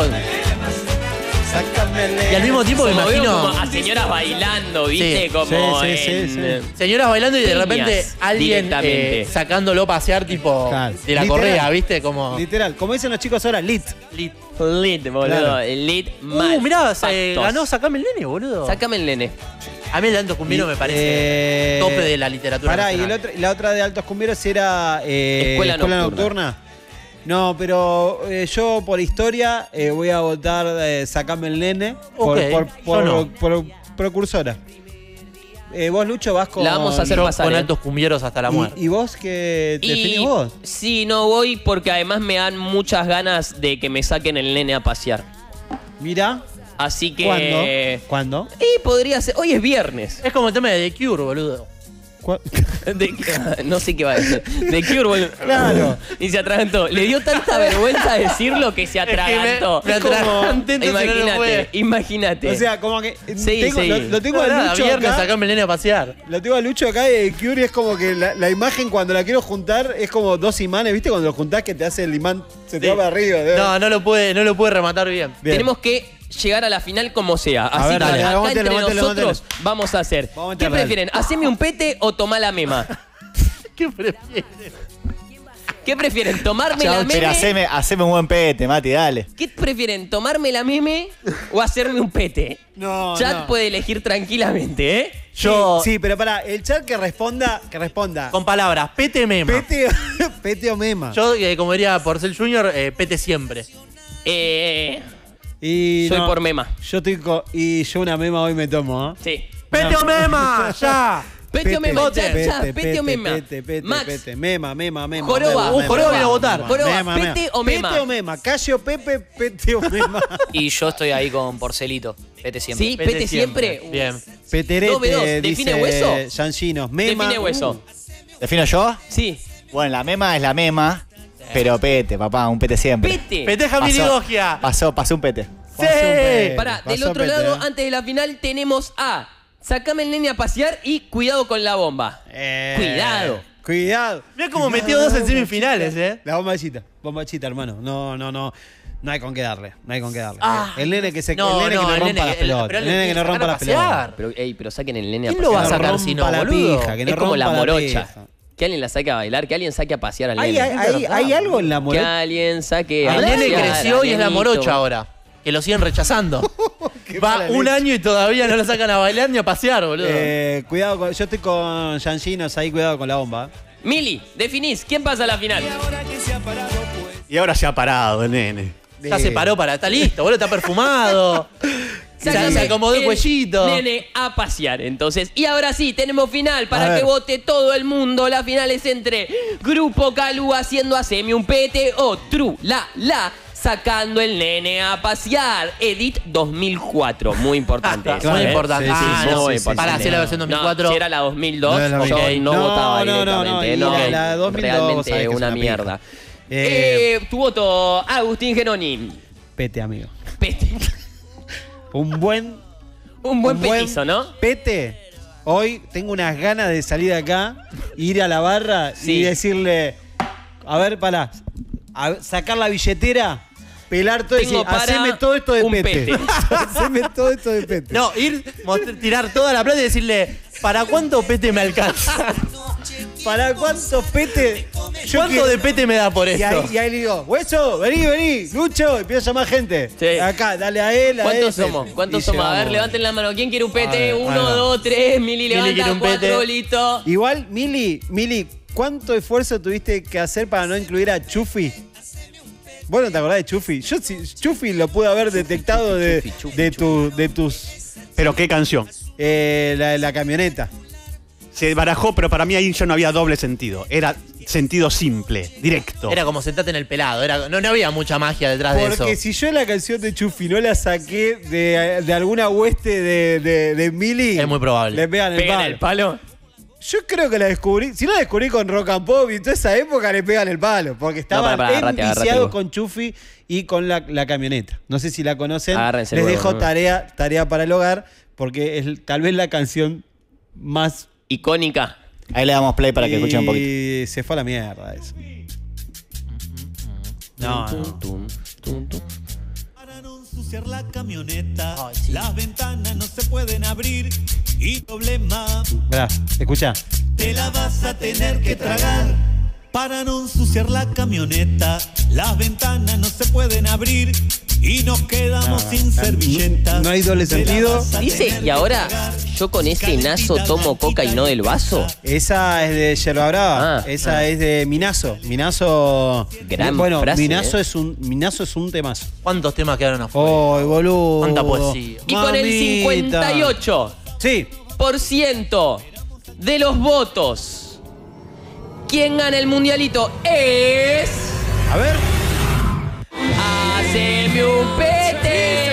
Y al mismo tiempo me Como veo imagino como a señoras bailando, ¿viste? Sí, como sí, en- sí. señoras bailando y de Piñas, repente alguien directamente. sacándolo a pasear tipo Claro. de la Literal. correa, ¿viste? Como Literal, como dicen los chicos ahora, lit. lit. Lit, boludo. Claro. El lit mal. Mirá, Factos. ganó Sacame el nene, boludo. Sácame el nene. A mí el Alto Cumbino me parece tope de la literatura Pará, y nacional. la otra de Altos Cumbieros era Escuela Nocturna. Nocturna. No, pero yo por historia voy a votar Sacame el nene por, Ok, por yo no. por precursora. Vos, Lucho, vas con... La vamos a hacer Yo pasar. con ¿eh? Altos Cumbieros hasta la muerte. ¿Y vos qué te definís Y vos? sí, no voy porque además me dan muchas ganas de que me saquen el nene a pasear. Mirá, Así que... ¿Cuándo? Y podría ser... Hoy es viernes. Es como el tema de The Cure, boludo. No sé qué va a decir. De Cure, boludo. Claro. Y se atragantó. Le dio tanta vergüenza decirlo que se atragantó. me atraganté, entonces no lo pude. Imagínate. O sea, como que Sí, tengo, sí. Lo tengo a Nada, Lucho viernes acá. Sacame el nene a pasear. Lo tengo a Lucho acá de Cure y es como que la imagen cuando la quiero juntar es como dos imanes, ¿viste? Cuando lo juntás que te hace el imán, se te va para arriba. No lo pude rematar bien. Bien. Tenemos que llegar a la final como sea. Así ver, que dale, acá vamos a entre meterle, vamos a meterle, nosotros vamos a hacer. Vamos a ¿Qué meterle, prefieren? ¿Haceme un pete o tomar la mema? ¿Qué prefieres? ¿Qué prefieren? ¿Tomarme la Pero meme? haceme un buen pete, Mati, dale. ¿Qué prefieren? ¿Tomarme la meme o hacerme un pete? No, Chat no. puede elegir tranquilamente, ¿eh? Yo, Sí, pero pará, el chat que responda. con palabras, pete mema. Pete, pete o mema. Yo, como diría Porcel Jr., pete siempre. Y Soy no, por mema. Yo estoy y yo una mema hoy me tomo, ¿eh? Sí. ¡Pete o mema! ¡Ya! Pete o mema, ya, pete, pete o mema. Pete, Max, pete, mema. Joroba, mema, Joroba mema, viene a votar. mema, Joroba, mema, mema. pete o mema. Pete o mema. Cayo Pepe, pete o mema. Y yo estoy ahí con Porcelito. Pete siempre. ¿Sí? ¿Pete siempre? Bien. Peterete, 2v2, ¿define dice hueso? Yanchinos. Mema. Define hueso. ¿Defino yo? Sí. Bueno, la mema es la mema, pero pete, papá, un pete siempre. Pete. ¡Peteja mi ligogia! Pasó un pete. ¡Sí! Pará, del Pasó otro pete, lado, ¿eh? antes de la final, tenemos a Sacame el nene a pasear y cuidado con la bomba. Cuidado. Cuidado. Mirá cómo metió dos en semifinales, La bombachita, hermano. No hay con qué darle. No hay con qué darle. Ah. El nene que se No, el nene no, que el no nene rompa las que- pelotas. pero El le nene que tiene no que rompa sacar a las pelotas. pasear. Pero saquen el nene a ¿Quién lo pasear. va a sacar rompa si no, la boludo? pija, que no Es como la rompa morocha. pija. Que alguien la saque a bailar, que alguien saque a pasear al ¿Hay, nene. hay algo en la Que morocha? alguien saque a El nene pasear creció al y es la nenito. morocha ahora. Que lo siguen rechazando. Va mala un leche. año y todavía no lo sacan a bailar ni a pasear, boludo. Cuidado, yo estoy con Yanginos ahí, cuidado con la bomba. Mili, definís, ¿quién pasa a la final? Y ahora se ha parado el nene. Ya se paró está listo, boludo, está perfumado. Se acomodó el cuellito. Nene a pasear, entonces. Y ahora sí, tenemos final A para ver. que vote todo el mundo. La final es entre Grupo Calú haciendo a Semi un pete o Tru La sacando el nene a pasear. Edit 2004. Muy importante eso. Muy importante. Sí, Ah, sí, no, muy sí, sí. importante. Para, si era la versión 2004. No, si era la 2002, No era la yo 2000. no No, votaba no, no, directamente. no, y No, la 2002 realmente sabés que es una una mierda. pija. Tu voto, Agustín Genoni. Pete, amigo. Pete. Un buen petizo, ¿no? Pete. Hoy tengo unas ganas de salir de acá, ir a la barra y decirle, a ver, sacar la billetera, pelar todo y Tengo decir, para haceme todo esto de un Pete. pete. Haceme todo esto de Pete. No, tirar toda la plata y decirle, ¿para cuánto pete me alcanza? ¿Para cuántos Pete? ¿Cuánto de pete me da por esto? Y ahí le digo, Hueso, vení, Lucho, y empiezo a llamar gente. Sí. Acá, dale a él, a ¿Cuántos ese. somos? ¿Cuántos Y somos? A ver, llegamos. levanten la mano. ¿Quién quiere un pete? ver, 1, ahí va. 2, 3. Mili quiere levanta un 4, pete. listo. Igual, Mili, ¿cuánto esfuerzo tuviste que hacer para no incluir a Chufi? ¿Vos no te acordás de Chufi? Yo sí, Chufi lo pude haber detectado de tus... ¿Pero qué canción? La camioneta. Se barajó, pero para mí ahí ya no había doble sentido. Era sentido simple, directo. Era como sentate en el pelado. No había mucha magia detrás de eso. Porque si yo la canción de Chufi no la saqué de alguna hueste de Mili... Es muy probable. Le pegan el palo. Yo creo que la descubrí. Si no la descubrí con Rock and Pop y toda esa época le pegan el palo. Porque estaban enviciados con Chufi y con la camioneta. No sé si la conocen. Agárrense Les el huevo, dejo ¿no? tarea para el hogar. Porque es tal vez la canción más icónica. Ahí le damos play para que escuchen un poquito. Y se fue a la mierda eso. No. Para no ensuciar la camioneta, las ventanas no se pueden abrir y problema Mirá, escuchá. te la vas a tener que tragar. Para no ensuciar la camioneta, las ventanas no se pueden abrir y nos quedamos sin servilletas. No hay doble sentido. Dice, y ahora yo con ese nazo tomo coca y no del vaso. Esa es de Yerba Brava. Esa es de Minazo. Minazo. Gran bueno, frase, Minazo es un temazo. ¿Cuántos temas quedaron afuera? Oh, boludo. Cuánta poesía. Y con el 58% de los votos, ¿quién gana el mundialito? Es... A ver. ¡Haceme un pete!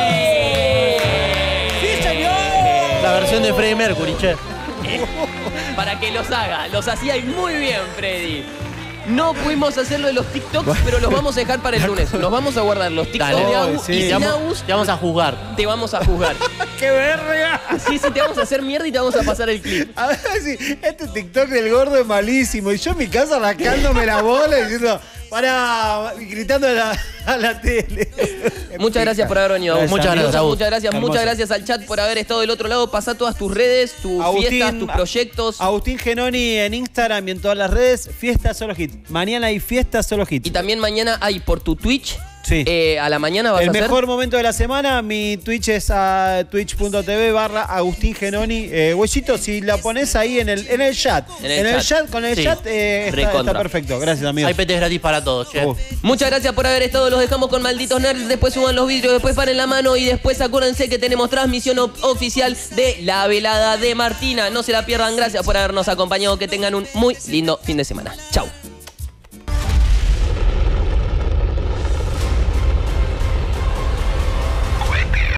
¡Sí, señor! La versión de Freddie Mercury, che. Para que los haga. Los hacía muy bien, Freddy. No pudimos hacerlo de los TikToks, pero los vamos a dejar para el lunes. Nos vamos a guardar los TikToks Dale. de Agus Sí. y Te sin vamos, Agus te vamos a juzgar. te vamos a juzgar. ¡Qué verga! Sí, te vamos a hacer mierda y te vamos a pasar el clip. A ver si este TikTok del gordo es malísimo. Y yo en mi casa rascándome la bola y diciendo, y gritando a la tele. Muchas gracias por haber venido. Gracias, Muchas gracias, Agus. Muchas gracias, Hermoso. muchas gracias al chat por haber estado del otro lado. Pasá todas tus redes, tus fiestas, tus proyectos. Agustín Genoni en Instagram y en todas las redes. Fiesta Solo Hit. Mañana hay Fiesta Solo Hit. Y también mañana hay por tu Twitch. Sí. A la mañana vas El a hacer. mejor momento de la semana, mi Twitch es twitch.tv/Agustín Genoni. Huesito, si la pones ahí en el chat. En el chat. Con el Sí. chat está Recontra. perfecto. Gracias, amigo. Hay petes gratis para todos, che. Muchas gracias por haber estado. Los dejamos con Malditos Nerds. Después suban los vídeos, después paren la mano. Y después acuérdense que tenemos transmisión oficial de la velada de Martina. No se la pierdan. Gracias por habernos acompañado. Que tengan un muy lindo fin de semana. Chau.